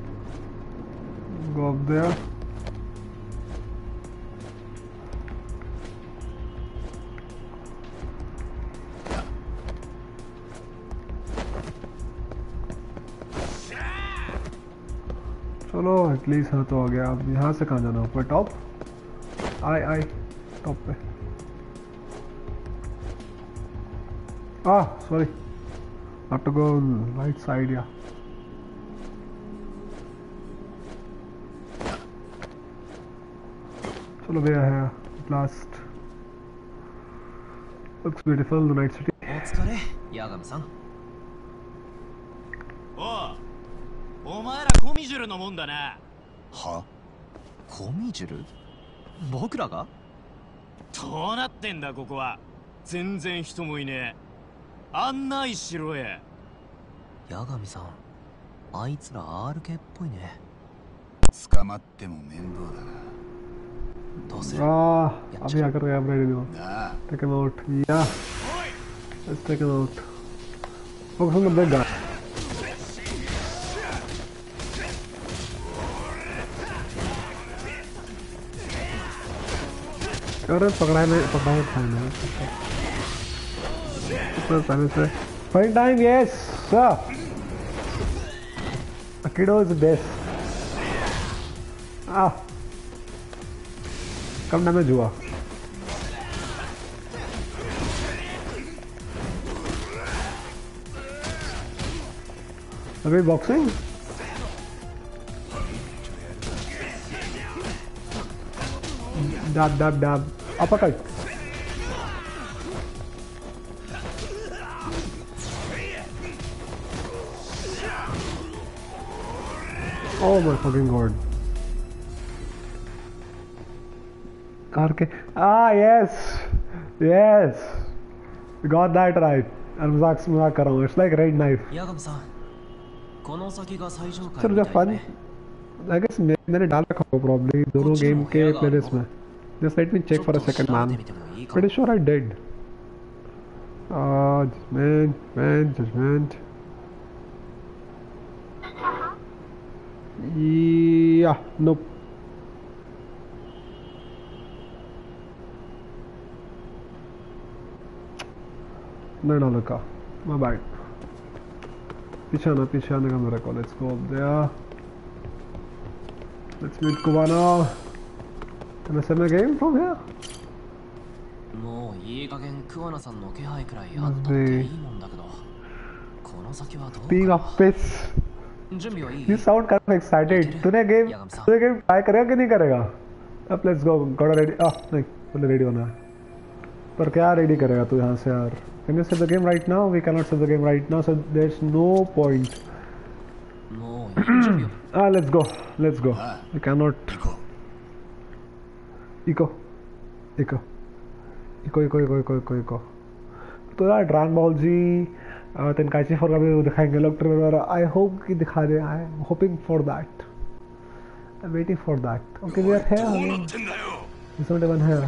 Speaker 1: go up there. चलो एटलीस्ट हाँ तो आ गया अब यहाँ से कहाँ जाना ऊपर टॉप आई टॉप पे sorry have to go right side yeah चलो गया है last looks beautiful the night city
Speaker 2: お疲れ八神さん
Speaker 4: お前らコミジュルのもんだな。
Speaker 3: は？
Speaker 2: コミジュル？僕らが？
Speaker 4: どうなってんだここは。全然人もいねえ。案内しろや。
Speaker 2: 八神さん、あいつら RK っぽいね。
Speaker 3: 捕まっても面倒だな。
Speaker 2: どうする？
Speaker 1: अभी आकर कैब रेडी हो take him out yeah let's take him out focus on the big guy अरे पकड़ा फाइन है पहले से fine time yes sir Akido is best कम डैमेज हुआ अभी boxing dab uppercut oh my fucking god कार के yes you got that right मजाक कर रहा हूँ it's like red knife
Speaker 2: 八神さんこの先が最上階
Speaker 1: चलो जब फन I guess मैंने डाल रखा होगा probably दोनों गेम के प्लेलिस्ट में just let me check for a second man pretty sure I did judgment yeah nope नहीं डाल रखा my bad पीछे आने का मेरे को let's go up there let's meet Kubana can I send a game from here
Speaker 2: もういい加減桑名さんの気配くらいあったっていいもんだけどこの先はどう
Speaker 1: Speaking of piss
Speaker 2: 準備はいい
Speaker 1: You sound kind of excited तूने game try करेगा कि नहीं करेगा अब let's go gotta ready नहीं पहले रेडी होना है पर क्या रेडी करेगा तू यहाँ से यार Can you save the game right now? We cannot save the game right now, so there's no point. Let's go. We cannot. Eco. तो यार ड्रैगन बॉल जी तेनकाइची 4 का भी दिखाएंगे लोग ट्रेलर वगैरह आई होप कि दिखा दे I am hoping for that I am waiting for that okay we are here this one है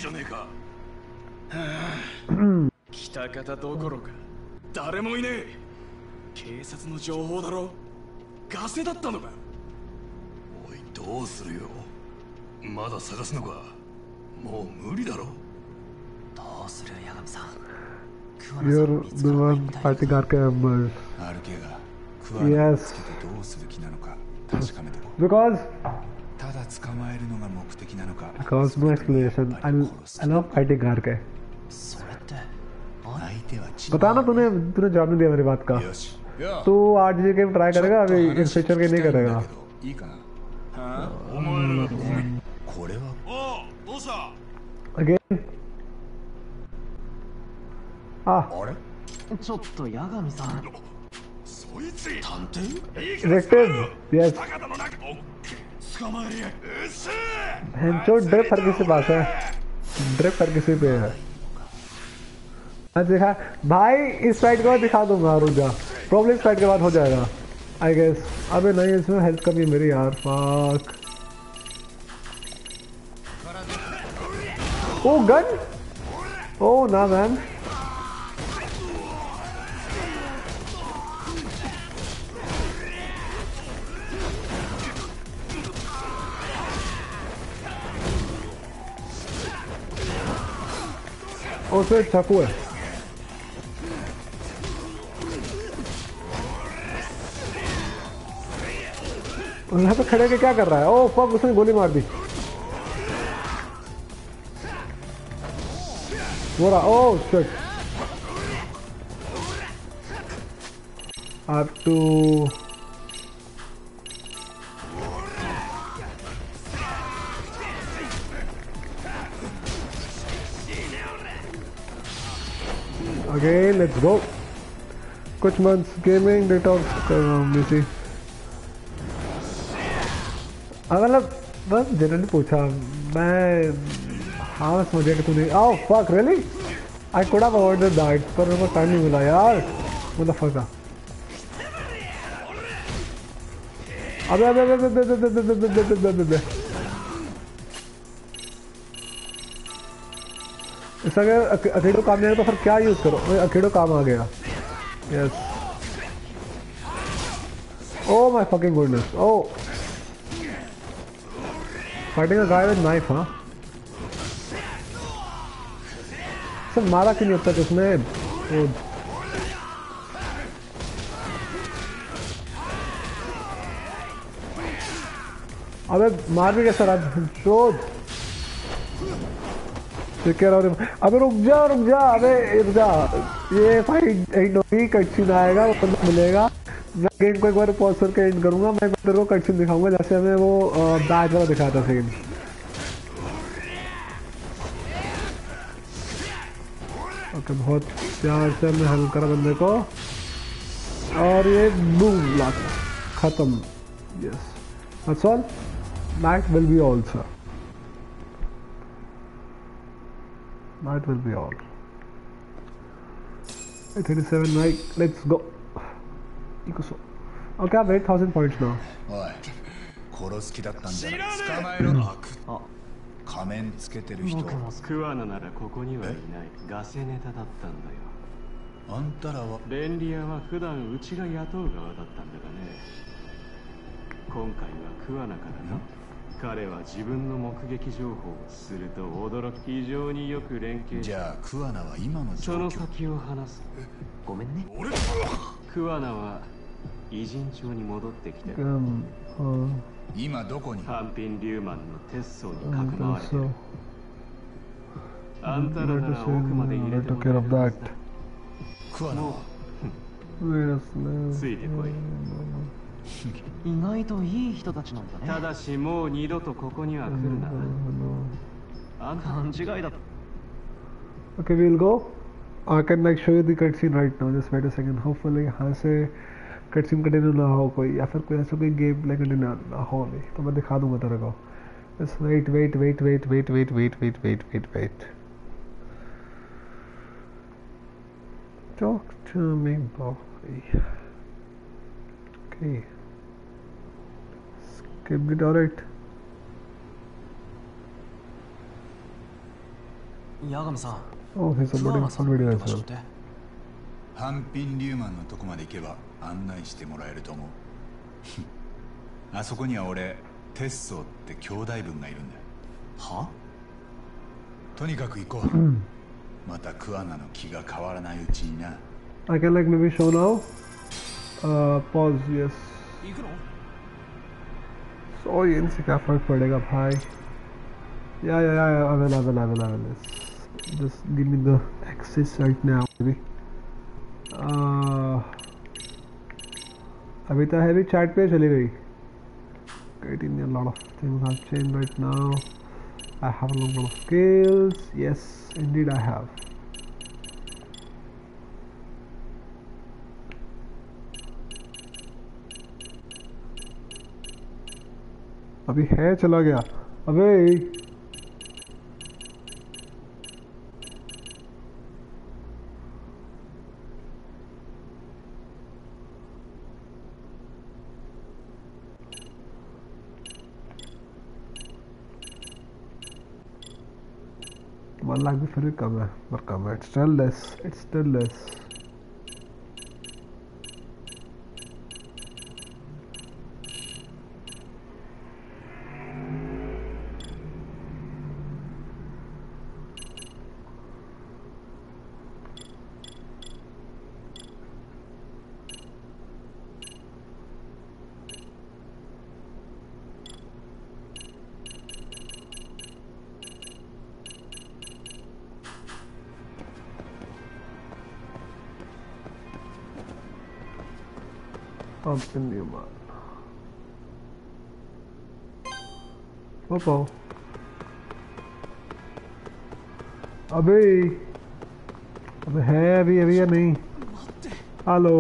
Speaker 10: 喜多方どころか誰もいねえ警察の情報だろガセだったのか
Speaker 7: おいどうするよまだ探すのかもう無理だろ
Speaker 2: する八神さん。
Speaker 1: You're the one fighting RK members.
Speaker 3: RK がクワナを見つけてどうする気なのか確かめてこう。
Speaker 1: Because
Speaker 3: ただ捕まえるのが目的なのか。
Speaker 1: Because no explanation. I love fighting RK.
Speaker 2: それって。
Speaker 3: 相手は
Speaker 1: बताना तूने जवाब नहीं दिया मेरी बात का. तू RG गेम ट्राई करेगा अभी इन फ्यूचर के नहीं करेगा.
Speaker 3: いいかな。これは。どうした。
Speaker 1: Again. あ
Speaker 3: れ
Speaker 2: ちょっと八神さん。
Speaker 3: そいつ探偵
Speaker 1: Detective. Yes.
Speaker 3: 捕まえりゃ。
Speaker 1: हेंचो ड्रिप हर किसी के पास है. ड्रिप हर किसी पे है. आज देखा भाई इस फाइट के बाद दिखा दूंगा रुक जा. प्रॉब्लम इस फाइट के बाद हो जाएगा. I guess. अबे नहीं इसमें हेल्थ कमी है मेरी यार. फक. ओ गन. ओ ना मैन. ओ तो चाकू है. यहाँ पे खड़े के क्या कर रहा है? ओ फक उसने गोली मार दी. वो रहा. Oh shit. Have to again. Let's go. कुछ months gaming detox कर रहा हूँ मिसी. मतलब बस जनरली पूछा मैं. हाँ समझ गया कि तूने. Oh fuck really? I could have avoided that पर मेरे को टाइम नहीं मिला यार. Motherfucker. अबे अबे अबे अबे अबे अबे अबे अबे अबे. इस अगर अकेडो काम नहीं आया तो फिर क्या यूज करो. अकेडो काम आ गया. Yes. Oh my fucking goodness. Oh fighting a guy with knife. हाँ सब मारा क्यों नहीं होता किसने. अबे मार भी कैसा रहा. शोध अबे रुक जा अबे रुक जा. ये फाइट एंड होगी. कटसीन आएगा वो बंदा मिलेगा. मैं गेम को एक बार पॉज करके एंड करूंगा. मैं तेरे को कटसीन दिखाऊंगा जैसे हमें वो बैच वाला दिखाया था सेकंड. ओके बहुत प्यार से हमने हल करा बंदे को और ये बूम ब्लॉक खत्म. Yes that's all. That will be all sir. That will be all. 37 right. Let's go. Okay, I have 8,000 points now.
Speaker 3: おい、殺す気だったんじゃない。捕まえろ。あ、仮面つけてる人。
Speaker 11: 僕もクワナならここにはいない。ガセネタだったんだよ。
Speaker 3: あんたらは。
Speaker 11: レンリアは普段うちが雇う側だったんだがね。今回はクワナからな。彼は自分の目撃情報をすると驚き非常によく連携。
Speaker 3: じゃあクワナは今の状況。
Speaker 11: その先を話す。ごめんね。クワナは偉人町に戻ってきてる。
Speaker 3: 今どこに。
Speaker 11: ハンピン・リューマンの鉄層にかくまわれてる。あんたらなら奥まで入れてもらえるはずだ。
Speaker 3: クワナは
Speaker 11: ついてこい。
Speaker 2: 意外といい人たちなんだね。
Speaker 11: ただしもう二度とここには来るな。あんた勘違いだ。
Speaker 1: Okay, we'll go. I can like show you the cutscene right now. Just wait a second. Hopefully यहाँ से cutscene continue ना हो कोई या फिर कोई ऐसा कोई game like continue ना हो नहीं तो मैं दिखा दूँगा तेरे को. Just wait. Talk to me, boy. Okay. Skip it, alright.
Speaker 2: 八神さん。
Speaker 1: Oh, he's uploading fun video as well.
Speaker 3: ハンピン・リューマンのとこまで行けば案内してもらえると思う。あそこには俺、テッソーって兄弟分がいるんだよ。
Speaker 2: は？
Speaker 3: とにかく行こう。 またクアナの気が変わらないうちにな。
Speaker 1: I can like maybe show now. Pause. Yes. So ये इनसे क्या फर्क पड़ेगा भाई? Yeah. I will. Just give me the access right now, baby. अभी तो heavy chat पे चली गई. Getting a lot of things have changed right now. I have a lot of skills. Yes, indeed I have. अभी है चला गया. अबे one lakh भी फिर भी कम है, पर कम है. It's still less. Something new, man. Popo. अबे है अभी या नहीं? Hello.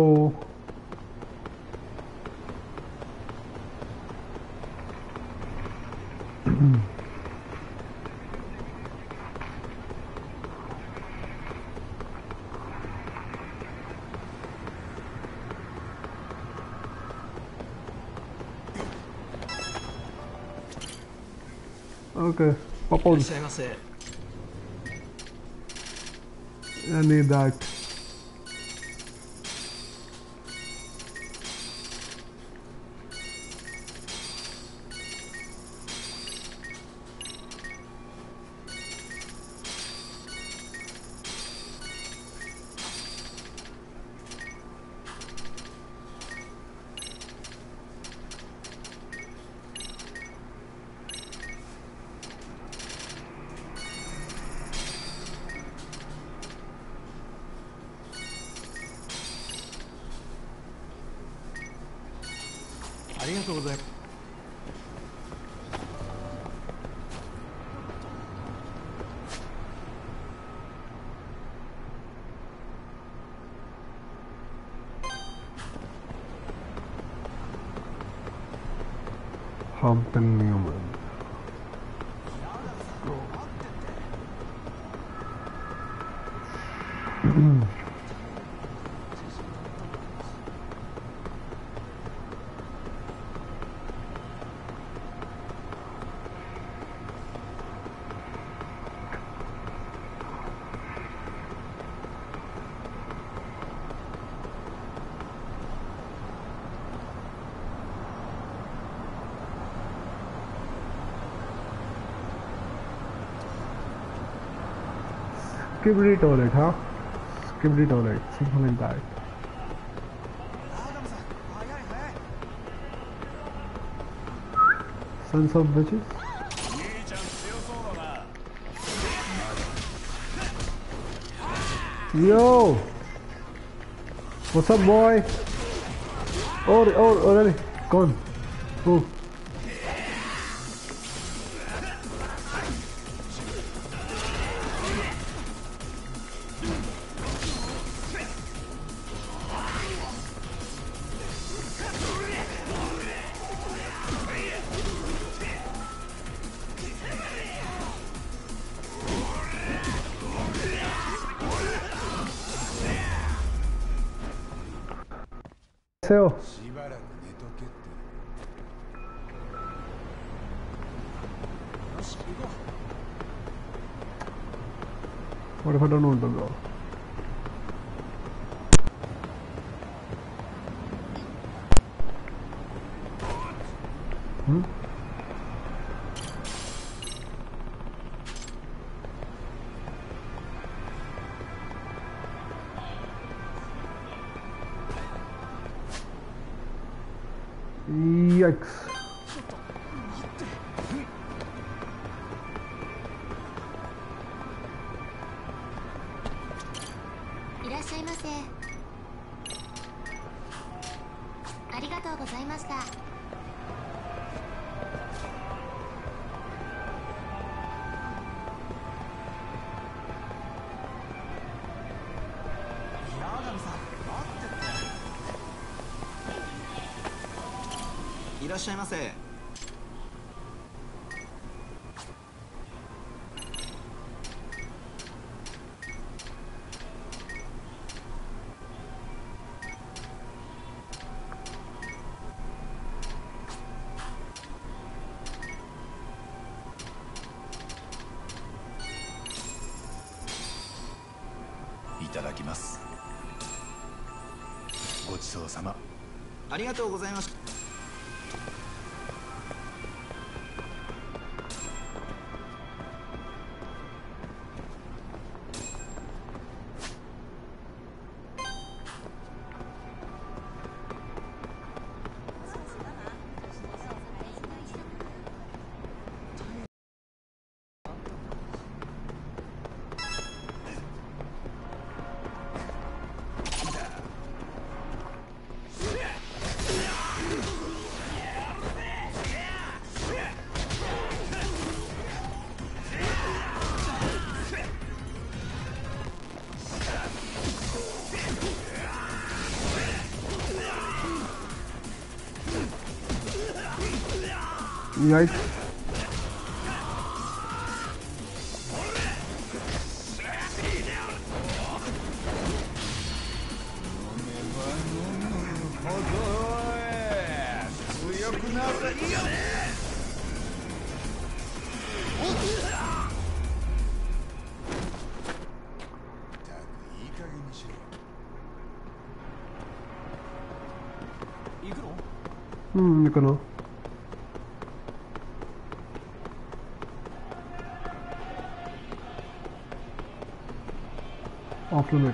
Speaker 1: Okay, Popo. I need that. Something new, man. Skibidi toilet, huh? Skibidi toilet, something like that. Sons of bitches. Yo! What's up, boy? Oh, really? Go on. Go. What if I don't want to go? Yikes.
Speaker 12: いらっしゃいませ。ありがとうございました。
Speaker 2: いらっしゃいませ。
Speaker 3: いただきます。ごちそうさま。
Speaker 2: ありがとうございました。
Speaker 1: Yikes. You can know. Off limits.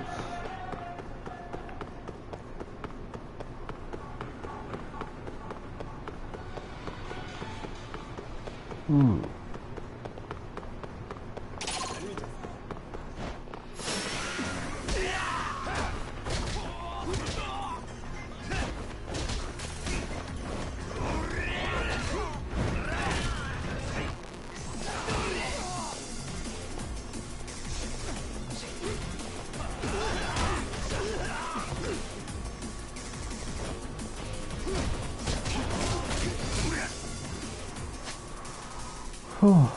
Speaker 1: Oh.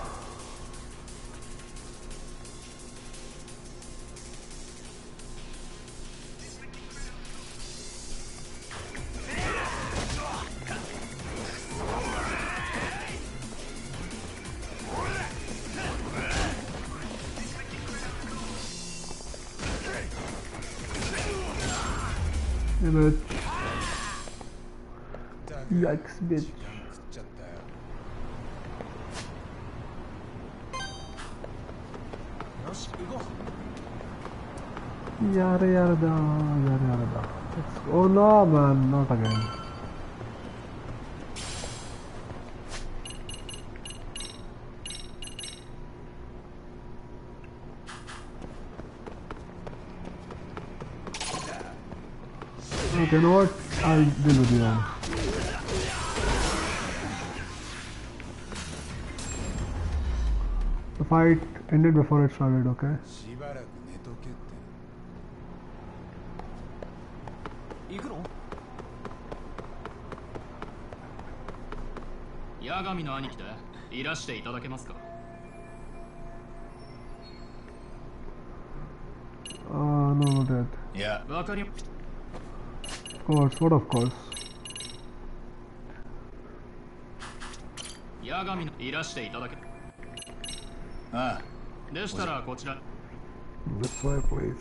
Speaker 1: Bitch. Yikes, bitch. Yada yada da, yada yada da. Oh no, man, not again. Okay, you know what? I'll deal with you now. The fight ended before it started, okay?
Speaker 10: 行くの？八神の兄貴でいらしていただけますか？
Speaker 1: No, not that.
Speaker 3: いや、
Speaker 10: わかり。
Speaker 1: Of course, what of course.
Speaker 10: 八神のいらしていただけ。
Speaker 3: あ
Speaker 10: あ。でしたらこちら。
Speaker 1: This way, please.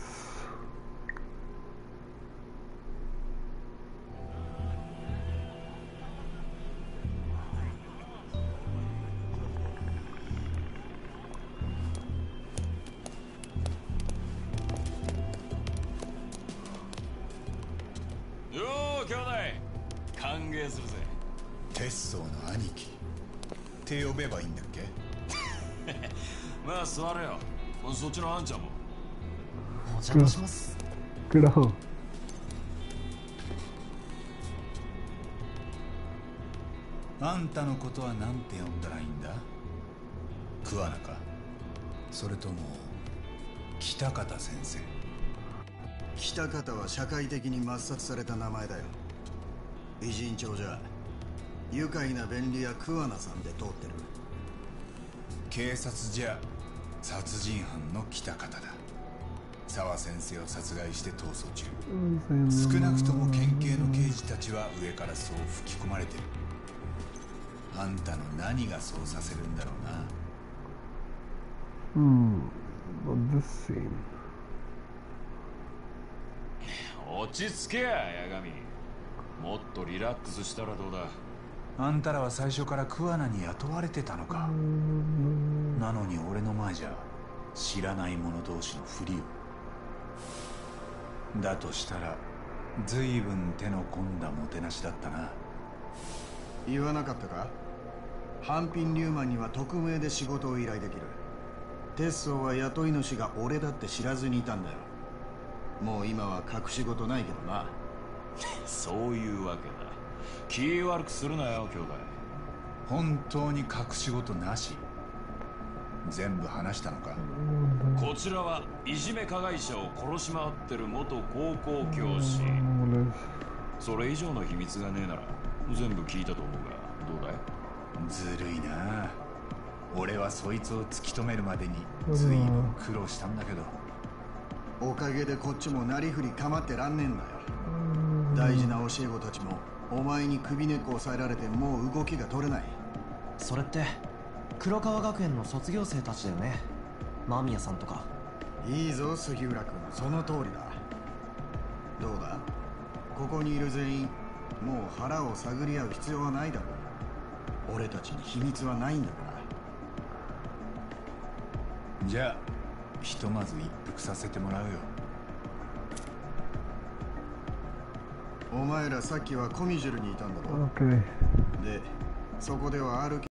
Speaker 7: Yo, 兄弟、歓迎するぜ。
Speaker 3: 鉄僧の兄貴って呼べばいいんだっけ？
Speaker 7: まあ座れよ。そっちのあんちゃんも。
Speaker 2: お邪魔します。
Speaker 3: あんたのことはなんて呼んだらいいんだ？桑名か、それとも北方先生？
Speaker 13: 北方は社会的に抹殺された名前だよ。偉人帳じゃ愉快な便利屋桑名さんで通ってる。
Speaker 3: 警察じゃ殺人犯の北方だ。沢先生を殺害して逃走中。少なくとも県警の刑事たちは上からそう吹き込まれてる。あんたの何がそうさせるんだろうな。
Speaker 1: This scene.
Speaker 7: 落ち着けや、八神。もっとリラックスしたらどうだ。
Speaker 3: あんたらは最初から桑名に雇われてたのか。なのに俺の前じゃ知らない者同士のふりを。だとしたら随分手の込んだもてなしだったな。
Speaker 13: 言わなかったか？半品リューマンには匿名で仕事を依頼できる。鉄僧は雇い主が俺だって知らずにいたんだよ。もう今は隠し事ないけどな。
Speaker 7: そういうわけだ。気悪くするなよ、兄弟。
Speaker 3: 本当に隠し事なし？全部話したのか？
Speaker 7: こちらはいじめ加害者を殺し回ってる元高校教師。それ以上の秘密がねえなら全部聞いたと思うが、どうだい？
Speaker 3: ずるいな。俺はそいつを突き止めるまでに随分苦労したんだけど。
Speaker 13: おかげでこっちもなりふり構ってらんねえんだよ。大事な教え子たちもお前に首根っこ押さえられてもう動きが取れない。
Speaker 2: それって黒川学園の卒業生たちだよね。間宮さんとか。
Speaker 13: いいぞ杉浦君、その通りだ。どうだ、ここにいる全員もう腹を探り合う必要はないだろう。俺たちに秘密はないんだから。
Speaker 3: じゃあひとまず一服させてもらうよ。
Speaker 13: お前らさっきはコミジュルにいたんだろ。でそこでは RK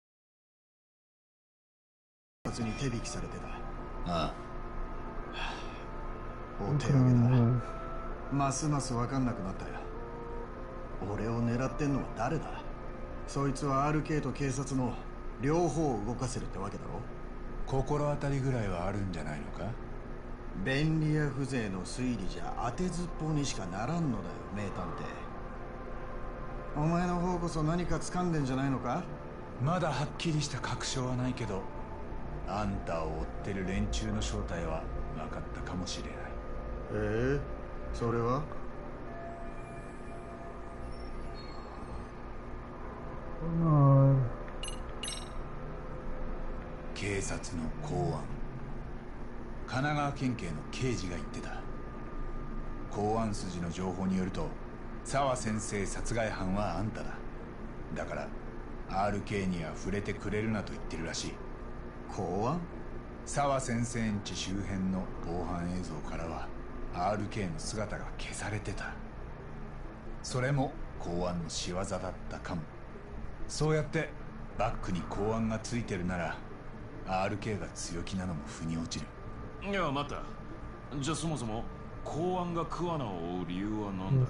Speaker 13: に手引きされてた。
Speaker 3: ああ。
Speaker 13: お手上げだ。ますます分かんなくなったよ。俺を狙ってんのは誰だ？そいつは RK と警察の両方を動かせるってわけだろ。
Speaker 3: 心当たりぐらいはあるんじゃないのか？
Speaker 13: 便利屋風情の推理じゃ当てずっぽうにしかならんのだよ、名探偵。お前の方こそ何か掴んでんじゃないのか？
Speaker 3: まだはっきりした確証はないけど、あんたを追ってる連中の正体は分かったかもしれない。
Speaker 13: それは？
Speaker 3: 警察の公安。神奈川県警の刑事が言ってた。公安筋の情報によると、沢先生殺害犯はあんただ。だから RK には触れてくれるなと言ってるらしい。
Speaker 13: 公安？
Speaker 3: 沢先生ん家周辺の防犯映像からは RK の姿が消されてた。それも公安の仕業だったかも。そうやってバックに公安がついてるなら RK が強気なのも腑に落ちる。
Speaker 7: いや、待った。じゃあそもそも公安が桑名を追う理由は何だ？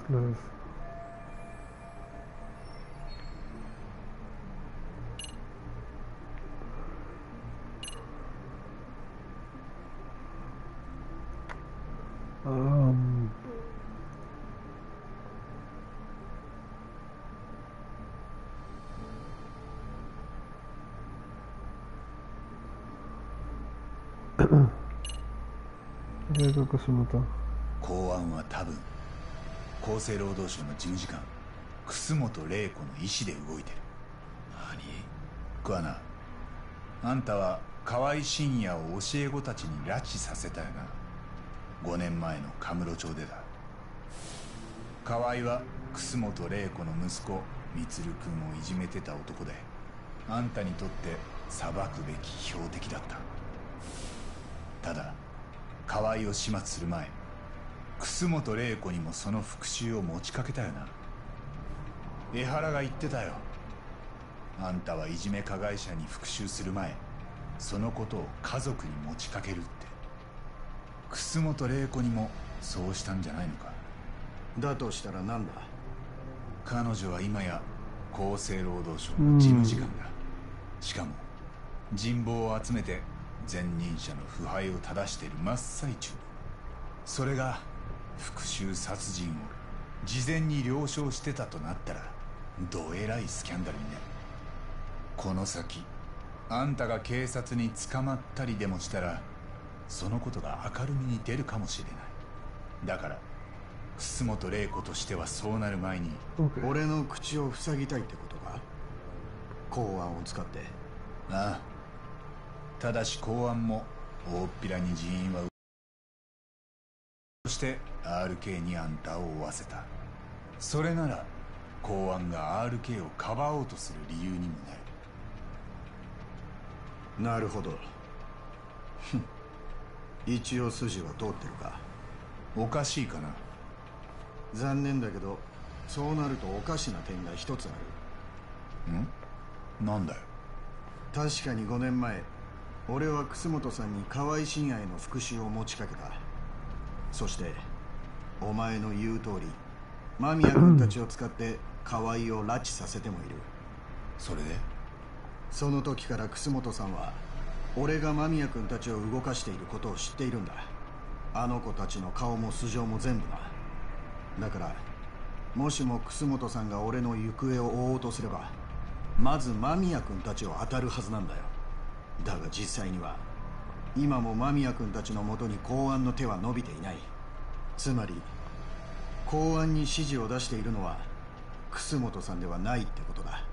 Speaker 3: 公安は多分厚生労働省の事務次官楠本玲子の意思で動いてる。桑名、あんたは河合信也を教え子たちに拉致させたよな。5年前のカムロ町でだ。河合は楠本玲子の息子充君をいじめてた男で、あんたにとって裁くべき標的だった。ただ河合を始末する前、楠本玲子にもその復讐を持ちかけたよな。江原が言ってたよ。 あんたはいじめ加害者に復讐する前、そのことを家族に持ちかけるって。楠本玲子にもそうしたんじゃないのか。
Speaker 13: だとしたらなんだ。
Speaker 3: 彼女は今や厚生労働省の事務次官だ。しかも人望を集めて前任者の腐敗を正している真っ最中。それが復讐殺人を事前に了承してたとなったら、どえらいスキャンダルになる。この先あんたが警察に捕まったりでもしたら、そのことが明るみに出るかもしれない。だから楠本玲子としてはそうなる前に、
Speaker 13: 俺の口を塞ぎたいってことか。公安を使って。
Speaker 3: ああ。ただし公安も大っぴらに人員はそして RK にあんたを追わせた。それなら公安が RK をかばおうとする理由にもなる。
Speaker 13: なるほど。一応筋は通ってるか。
Speaker 3: おかしいかな。
Speaker 13: 残念だけど、そうなるとおかしな点が一つあ
Speaker 3: る。なんだよ。
Speaker 13: 確かに5年前、俺は楠本さんに河合真也への復讐を持ちかけた。そしてお前の言う通り、間宮君たちを使って河合を拉致させてもいる。
Speaker 3: それで
Speaker 13: その時から楠本さんは俺が間宮君たちを動かしていることを知っているんだ。あの子たちの顔も素性も全部な。だからもしも楠本さんが俺の行方を追おうとすれば、まず間宮君たちを当たるはずなんだよ。だが実際には今も間宮君たちのもとに公安の手は伸びていない。つまり公安に指示を出しているのは楠本さんではないってことだ。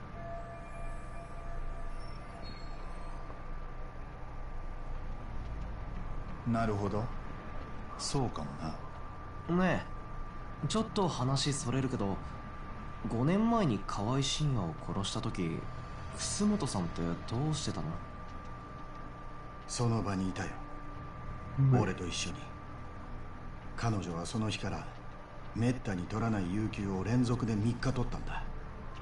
Speaker 3: なるほど、そうかも
Speaker 2: な。ねえ、ちょっと話それるけど、5年前に河合真也を殺した時、楠本さんってどうしてたの？
Speaker 13: その場にいたよ、俺と一緒に。彼女はその日からめったに取らない有給を連続で3日取ったんだ。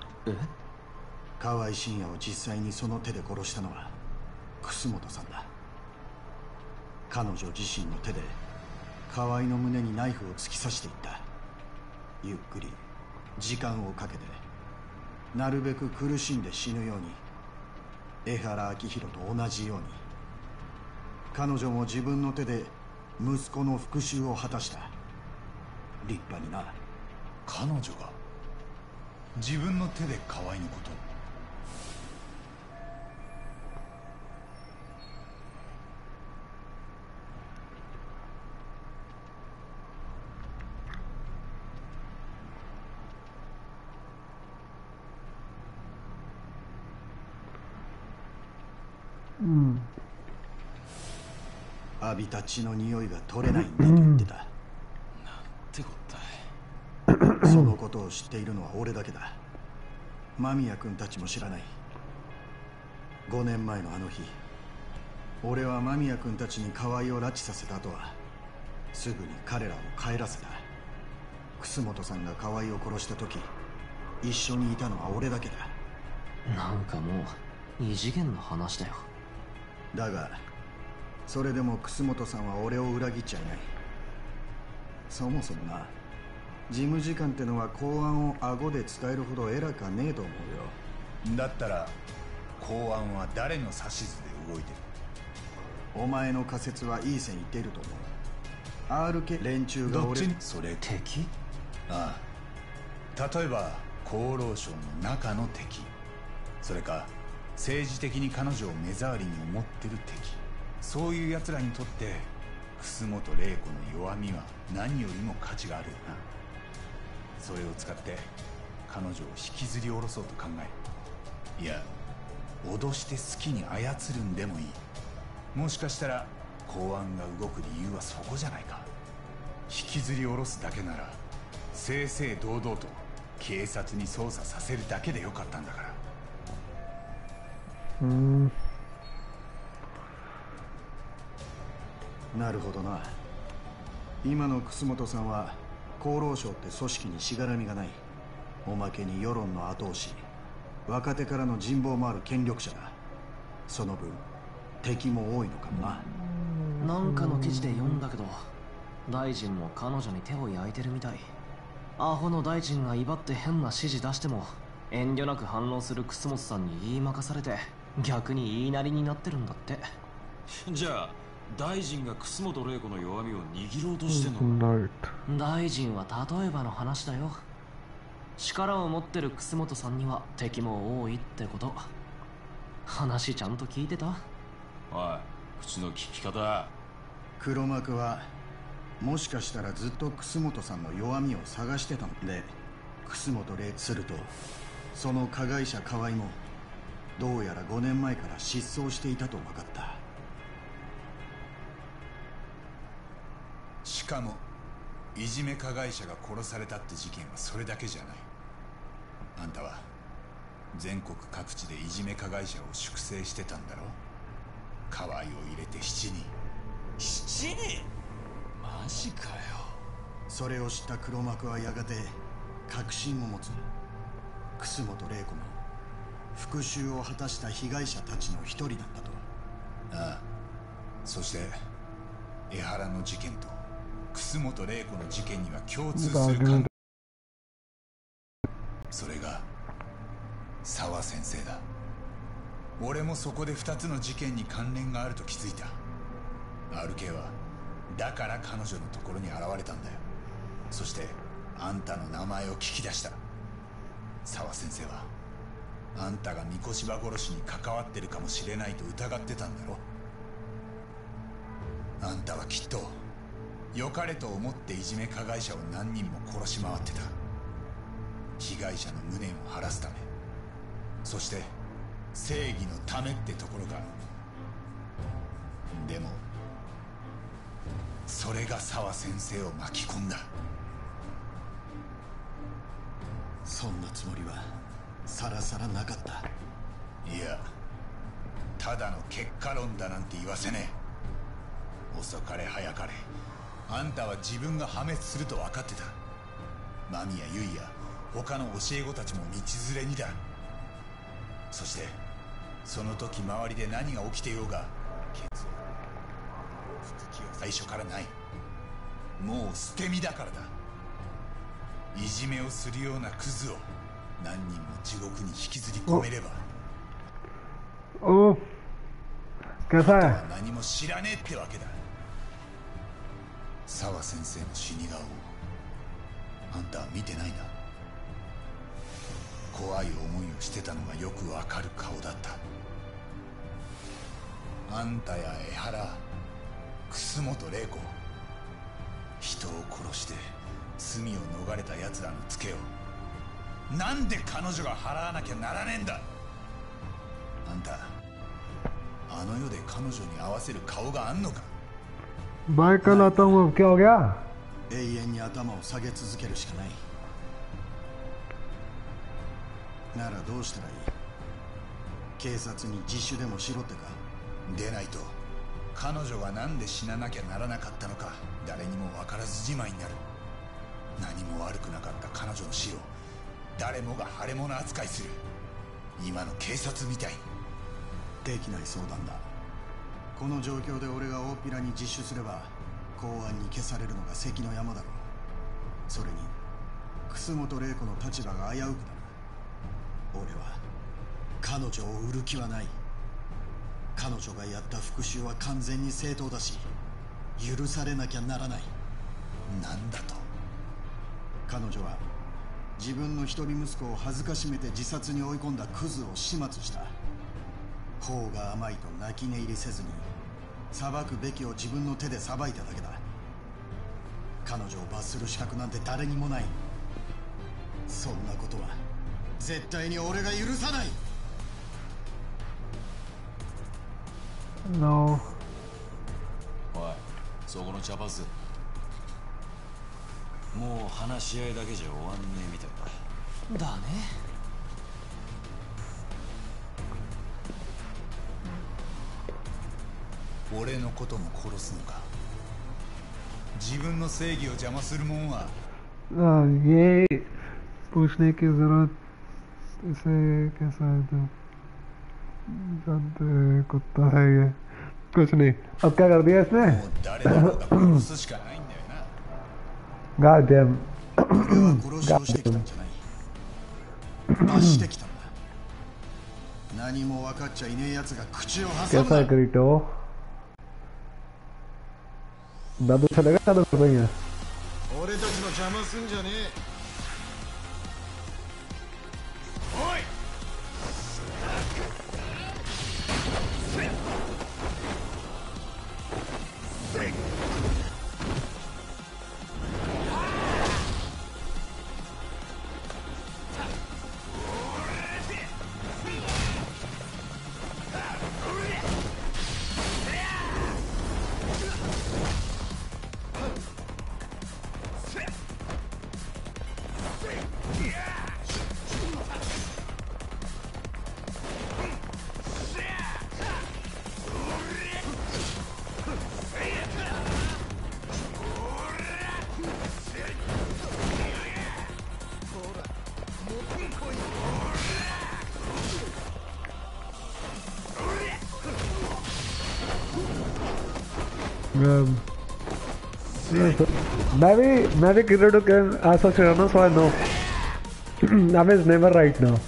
Speaker 13: 河合真也を実際にその手で殺したのは楠本さんだ。彼女自身の手で河合の胸にナイフを突き刺していった。ゆっくり時間をかけて、なるべく苦しんで死ぬように。江原明宏と同じように彼女も自分の手で息子の復讐を果たした。立派にな。
Speaker 3: 彼女が自分の手で河合のことを。
Speaker 13: 浴びた血の匂いが取れないんだと言ってた。
Speaker 10: なんてこったい。
Speaker 13: そのことを知っているのは俺だけだ。間宮君たちも知らない。5年前のあの日、俺は間宮君たちに河合を拉致させた後はすぐに彼らを帰らせた。楠本さんが河合を殺した時、一緒にいたのは俺だけだ。
Speaker 2: なんかもう異次元の話だよ。
Speaker 13: だがそれでも楠本さんは俺を裏切っちゃいない。そもそもな、事務次官ってのは公安を顎で伝えるほど偉かねえと思うよ。
Speaker 3: だったら公安は誰の指図で動いてる？
Speaker 13: お前の仮説はいい線いっていると思う。RK 連中が俺に。
Speaker 3: それ
Speaker 2: 敵？
Speaker 3: ああ、例えば厚労省の中の敵、それか政治的に彼女を目障りに思ってる敵。そういう奴らにとって楠本玲子の弱みは何よりも価値があるよな。それを使って彼女を引きずり下ろそうと考える。いや、脅して好きに操るんでもいい。もしかしたら公安が動く理由はそこじゃないか。引きずり下ろすだけなら正々堂々と警察に捜査させるだけでよかったんだから。
Speaker 13: なるほどな。今の楠本さんは厚労省って組織にしがらみがない。おまけに世論の後押し。 若手からの人望もある権力者だ。その分敵も多いのかもな。
Speaker 2: なんかの記事で読んだけど、大臣も彼女に手を焼いてるみたい。アホの大臣が威張って変な指示出しても遠慮なく反応する楠本さんに言い任されて、逆に言いなりになってるんだって。
Speaker 7: じゃあ大臣が楠本玲子の弱みを握ろうとしてんの？
Speaker 2: 大臣は例えばの話だよ。力を持ってる楠本さんには敵も多いってこと。話ちゃんと聞いてた？
Speaker 7: おい、口の利き方。
Speaker 13: 黒幕はもしかしたらずっと楠本さんの弱みを探してたので、楠本玲子するとその加害者河合もどうやら5年前から失踪していたと分かった。
Speaker 3: しかもいじめ加害者が殺されたって事件はそれだけじゃない。あんたは全国各地でいじめ加害者を粛清してたんだろ。河合を入れて7人。
Speaker 7: 7人？マジかよ。
Speaker 13: それを知った黒幕はやがて確信を持つ。楠本玲子も復讐を果たした被害者たちの一人だったと。
Speaker 3: ああ。そして江原の事件と楠本玲子の事件には共通する関係。それが沢先生だ。俺もそこで2つの事件に関連があると気づいた。RK はだから彼女のところに現れたんだよ。そしてあんたの名前を聞き出した。沢先生はあんたが三越場殺しに関わってるかもしれないと疑ってたんだろ。あんたはきっと良かれと思っていじめ加害者を何人も殺し回ってた。被害者の無念を晴らすため、そして正義のためってところか。でもそれが沢先生を巻き込んだ。
Speaker 13: そんなつもりはさらさらなかった。
Speaker 3: いや、ただの結果論だなんて言わせねえ。遅かれ早かれあんたは自分が破滅すると分かってた。間宮結衣や他の教え子たちも道連れにだ。そしてその時周りで何が起きていようが最初からない。もう捨て身だからだ。いじめをするようなクズを何人も地獄に引きずり込めれば。
Speaker 1: おकैसा है?
Speaker 3: 何も知らねえってわけだ。沢先生の死に顔をあんたは見てないな。怖い思いをしてたのがよくわかる顔だった。あんたや江原、楠本玲子、人を殺して罪を逃れた奴らのツケをなんで彼女が払わなきゃならねえんだ。あんたあの世で彼女に合わせる顔があんのか。
Speaker 1: मैं कल आता हूँ। क्या हो गया?
Speaker 13: 永遠に頭を下げ続けるしかない。ならどうしたらいい？警察に自首でもしろってか？
Speaker 3: でないと彼女がなんで死ななきゃならなかったのか誰にも分からずじまいになる。何も悪くなかった彼女の死を誰もが腫れ物扱いする。今の警察みたいに。
Speaker 13: できない相談だ。この状況で俺が大っぴらに自首すれば公安に消されるのが関の山だろう。それに楠本玲子の立場が危うくなる。俺は彼女を売る気はない。彼女がやった復讐は完全に正当だし許されなきゃならない。
Speaker 3: なんだと？
Speaker 13: 彼女は自分の一人息子を恥ずかしめて自殺に追い込んだクズを始末した。法が甘いと泣き寝入りせずに裁くべきを自分の手で裁いただけだ。彼女を罰する資格なんて誰にもない。そんなことは絶対に俺が許さない。
Speaker 1: No。
Speaker 7: おい、そこの茶パスもう話し合いだけじゃ終わんねえみたいだ。
Speaker 2: だね。
Speaker 3: 俺のことも殺すのか。自分の正義を邪魔するもんは。
Speaker 1: ये पूछने की जरूरत इसे कैसा है तो जानते कुत्ता है ये कुछ नहीं अब क्या कर दिया इसने God damn God damn
Speaker 13: 何も分かっちゃいねえ奴が口を挟む
Speaker 1: कैसा है क्रीटो दादू चलेगा दादू कर रही है
Speaker 13: 俺たちの邪魔すんじゃねえおい
Speaker 1: मैं भी क्रिकेट के आसपास रहना so I know Navi is never right now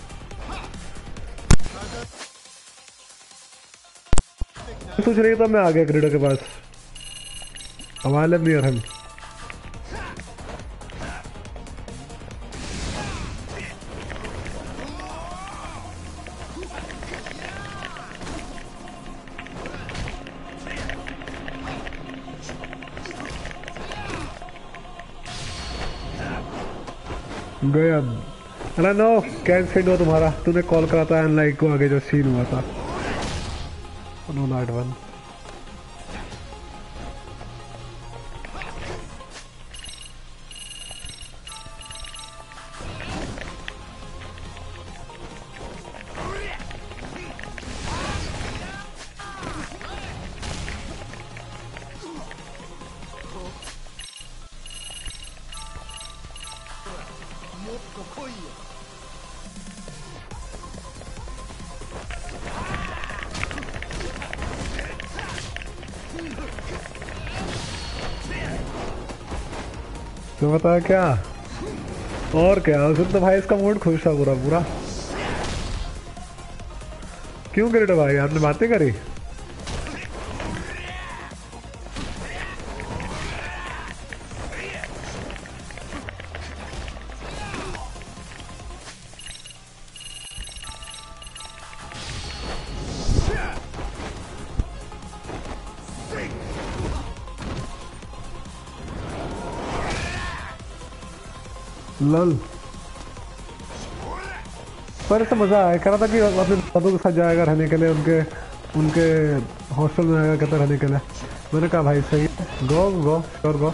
Speaker 1: सोच रही था मैं आ गया क्रिकेट के पास हवाले नियर हम गया अरे नो कैंसिल हो तुम्हारा तूने कॉल करा था एंड लाइक को आगे जो सीन हुआ था नो नाइट वन तो बता क्या और क्या उस तो भाई इसका मूड खुश था पूरा पूरा क्यों गिरटे भाई आपने बातें करी लल पर इससे मजा आया कह रहा था कि अपने दादू के साथ जाएगा रहने के लिए उनके हॉस्टल में आएगा कहता रहने के लिए मैंने कहा भाई सही गो गो श्योर गो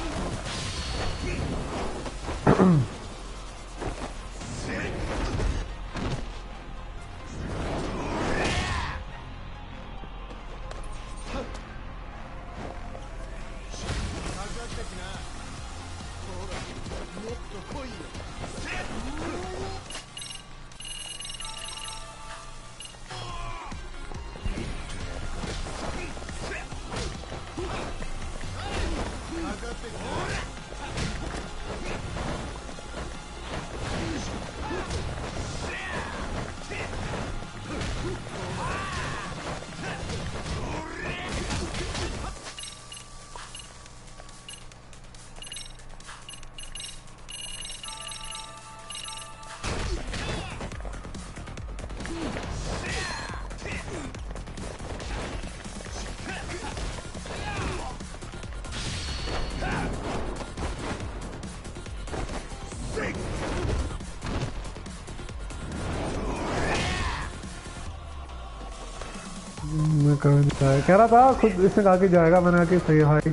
Speaker 1: कह रहा था खुद इसने कहा कि जाएगा मैंने कहा कि सही है भाई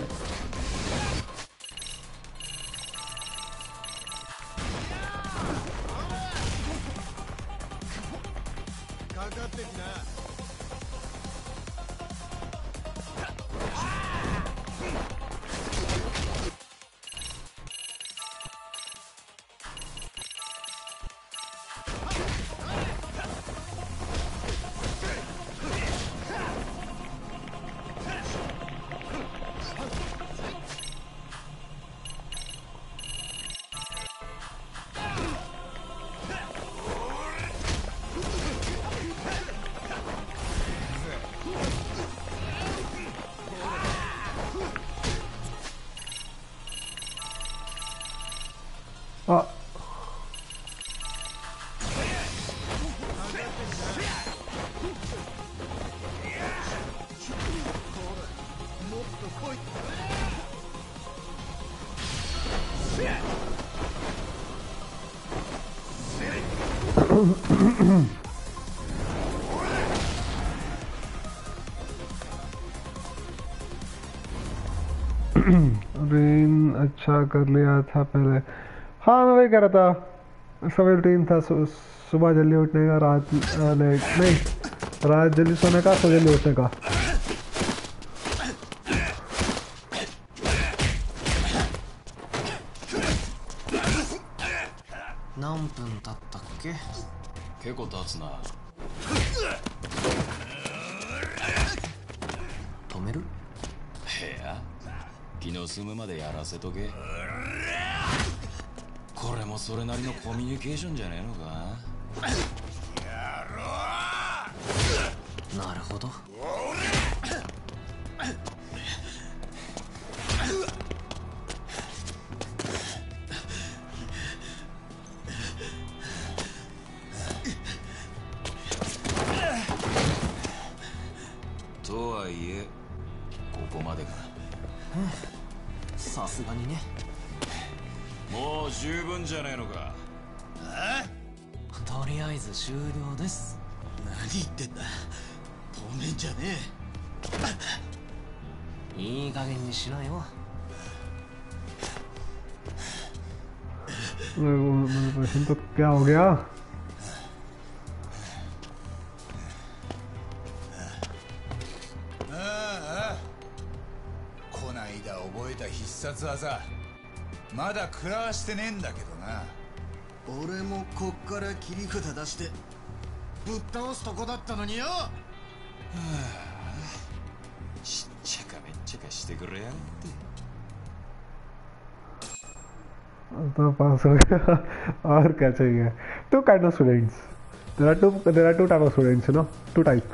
Speaker 1: あरेन अच्छा कर लिया था पहले। हाँ मैं वही कह रहा था, सवेरे रूटीन था, सुबह जल्दी उठने का, रात नहीं रात जल्दी सोने का, सुबह जल्दी उठने का।
Speaker 2: 何分経ったっけ？
Speaker 7: 結構経つな。
Speaker 2: 止める？
Speaker 7: いや、昨日済むまでやらせとけ。これもそれなりのコミュニケーションじゃねえのか。
Speaker 2: なるほど。
Speaker 7: とはいえここまでか。
Speaker 2: さすがにね。
Speaker 7: もう十分じゃねえのか。
Speaker 2: とりあえず終了です。
Speaker 13: 何言ってんだ、止めんじゃね
Speaker 2: え。いい加減にしなよ。
Speaker 1: तो क्या हो गया?
Speaker 3: こないだ覚えた必殺技まだ食らわしてねえんだけどな。
Speaker 13: 俺もこっから切り札出してぶっ倒すとこだったのによ。
Speaker 7: しっちゃかめっちゃかしてくれやがって。
Speaker 1: तो पास हो गया और क्या चाहिए? Two kind of students. There are two type of students, you know, two type.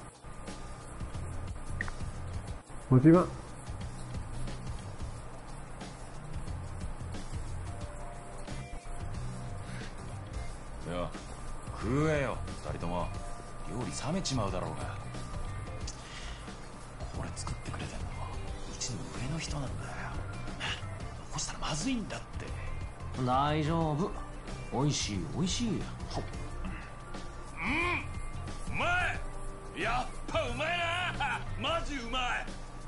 Speaker 1: Mojima.
Speaker 7: よ、食えよ二人とも。料理冷めちまうだろうが。これ作ってくれてんのうちの上の人なんだよ。残したらまずいんだって。
Speaker 2: 大丈夫、おいしいおいしい。
Speaker 7: うまい。やっぱうまいな。マジうまい。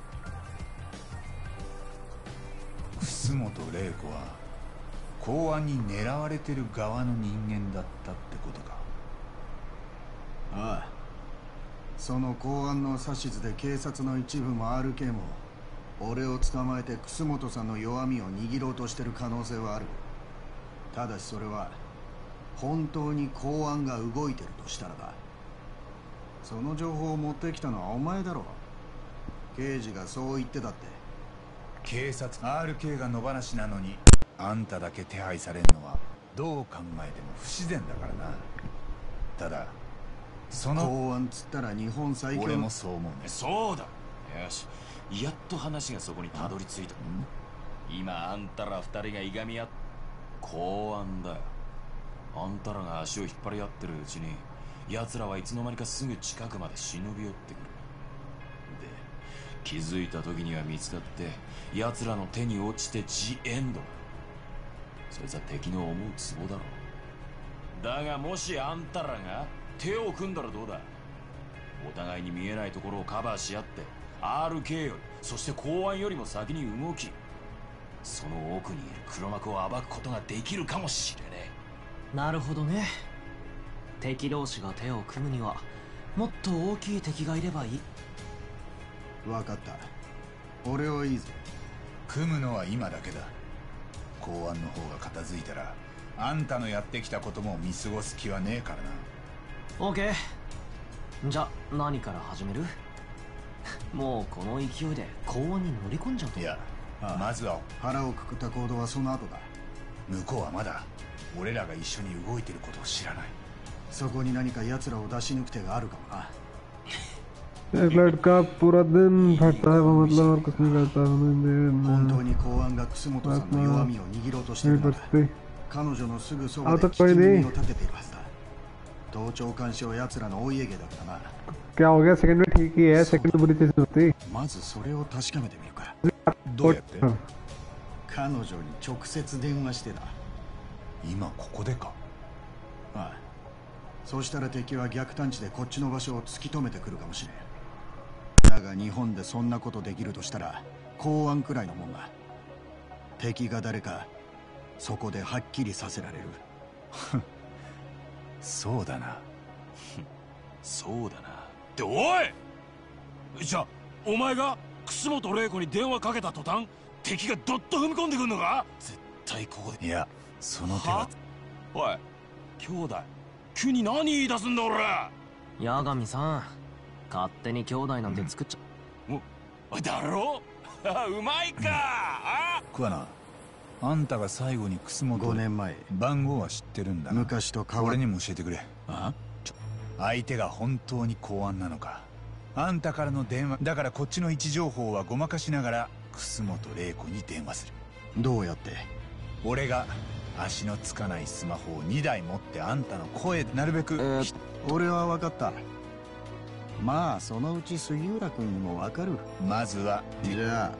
Speaker 3: 楠本玲子は公安に狙われてる側の人間だったってことか。
Speaker 13: ああ、その公安の指図で警察の一部も RK も俺を捕まえて楠本さんの弱みを握ろうとしてる可能性はある。ただしそれは本当に公安が動いてるとしたらだ。その情報を持ってきたのはお前だろ。刑事がそう言ってたって。
Speaker 3: 警察 RK が野放しなのにあんただけ手配されるのはどう考えても不自然だからな。ただその
Speaker 13: 公安つったら日本最強。
Speaker 3: 俺もそう思うね。
Speaker 7: そうだ。よし、やっと話がそこにたどり着いた。今あんたら二人がいがみ合っ公安だよ。あんたらが足を引っ張り合ってるうちに奴らはいつの間にかすぐ近くまで忍び寄ってくる。で気づいた時には見つかって奴らの手に落ちてジエンド。そいつは敵の思うツボだろう。だがもしあんたらが手を組んだらどうだ。お互いに見えないところをカバーし合って RK よりそして公安よりも先に動き、その奥にいる黒幕を暴くことができるかもしれね
Speaker 2: え。なるほどね。敵同士が手を組むにはもっと大きい敵がいればいい。
Speaker 13: 分かった、俺はいいぞ。
Speaker 3: 組むのは今だけだ。公安の方が片付いたらあんたのやってきたことも見過ごす気はねえからな。
Speaker 2: オーケー、じゃ何から始める？もうこの勢いで公安に乗り込んじゃうと。
Speaker 3: いや、まずは
Speaker 13: 腹をくくった行動はその後だ。
Speaker 3: 向こうはまだ俺らが一緒に動いてることを知らない。
Speaker 13: そこに何か奴らを出し抜く手があるかもな。
Speaker 1: एक लड़का पूरा दिन फटता है वो मतलब और कुछ नहीं करता है।
Speaker 13: 本当に公安が楠本さんの弱みを握ろうとしてるなら彼女のすぐそばで聞き耳を立てているはずだ。盗聴監視を奴らのお家芸だったな。
Speaker 1: क्या हो गया? सेकंड में ठीक ही है, सेकंड में बुरी चीज होती।
Speaker 13: まずそれを確かめてみるか。
Speaker 3: どうやって？
Speaker 13: 彼女に直接電話してだ。
Speaker 3: 今ここでか？
Speaker 13: ああ。そしたら敵は逆探知でこっちの場所を突き止めてくるかもしれん。だが日本でそんなことできるとしたら公安くらいのもんだ。敵が誰かそこではっきりさせられる。
Speaker 3: そうだな。
Speaker 4: そうだな。っておい！じゃあお前が楠本玲子に電話かけた途端敵がどっと踏み込んでくんのか？絶対ここで。
Speaker 3: いや、その手は。
Speaker 4: おい、兄弟急に何言い出すんだ俺。
Speaker 2: 八神さん、勝手に兄弟なんて作っち
Speaker 4: ゃだろうまいか。あ
Speaker 3: 桑名、あんたが最後に楠本。
Speaker 13: 5年前。
Speaker 3: 番号は知ってるんだ。
Speaker 13: 昔と変わ
Speaker 3: 俺にも教えてくれ。
Speaker 13: あ？
Speaker 3: 相手が本当に公安なのか。あんたからの電話だからこっちの位置情報はごまかしながら楠本玲子に電話する。
Speaker 13: どうやって？
Speaker 3: 俺が足のつかないスマホを2台持ってあんたの声なるべく、
Speaker 13: 俺は分かった。まあそのうち杉浦君にも分かる。
Speaker 3: まずは
Speaker 13: じゃあ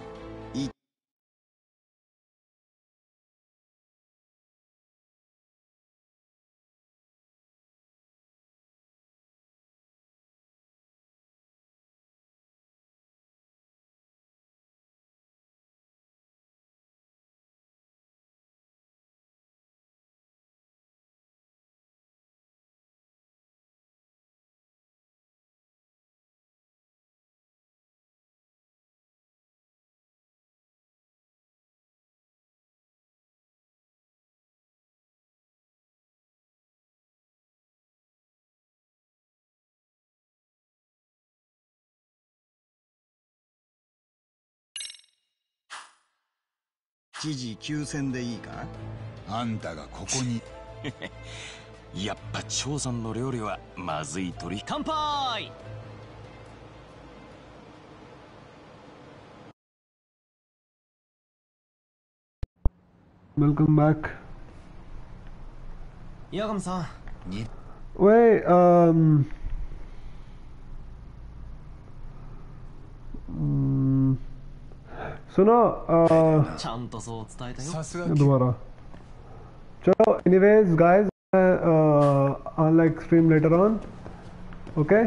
Speaker 13: 知事休戦でいいか？
Speaker 3: あんたがここに。
Speaker 4: やっぱ長さんの料理はまずい鳥。
Speaker 2: 乾杯。
Speaker 1: Welcome back。
Speaker 2: 八神さん。
Speaker 1: Wait, सुनो दोबारा चलो anyways guys I'll like stream later on okay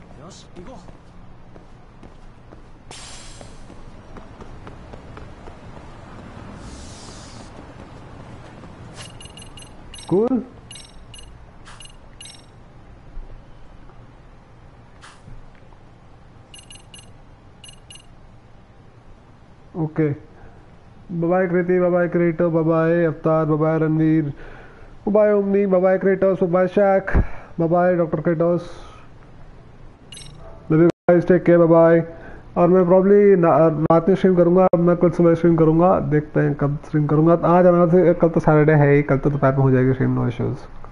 Speaker 1: cool okay bye bye Kriti bye bye creator bye bye Avatar bye bye Ranveer bye bye Omni bye bye Kratos bye bye Shaik bye bye doctor Kratos love you guys take care bye bye और मैं प्रॉब्ली रात में स्ट्रीम करूंगा मैं कल सुबह स्ट्रीम करूंगा देखते हैं कब स्ट्रीम करूंगा आज आना से कल तो सैटरडे है ही कल तो दोपहर में हो जाएगी स्ट्रीम नो इश्यूज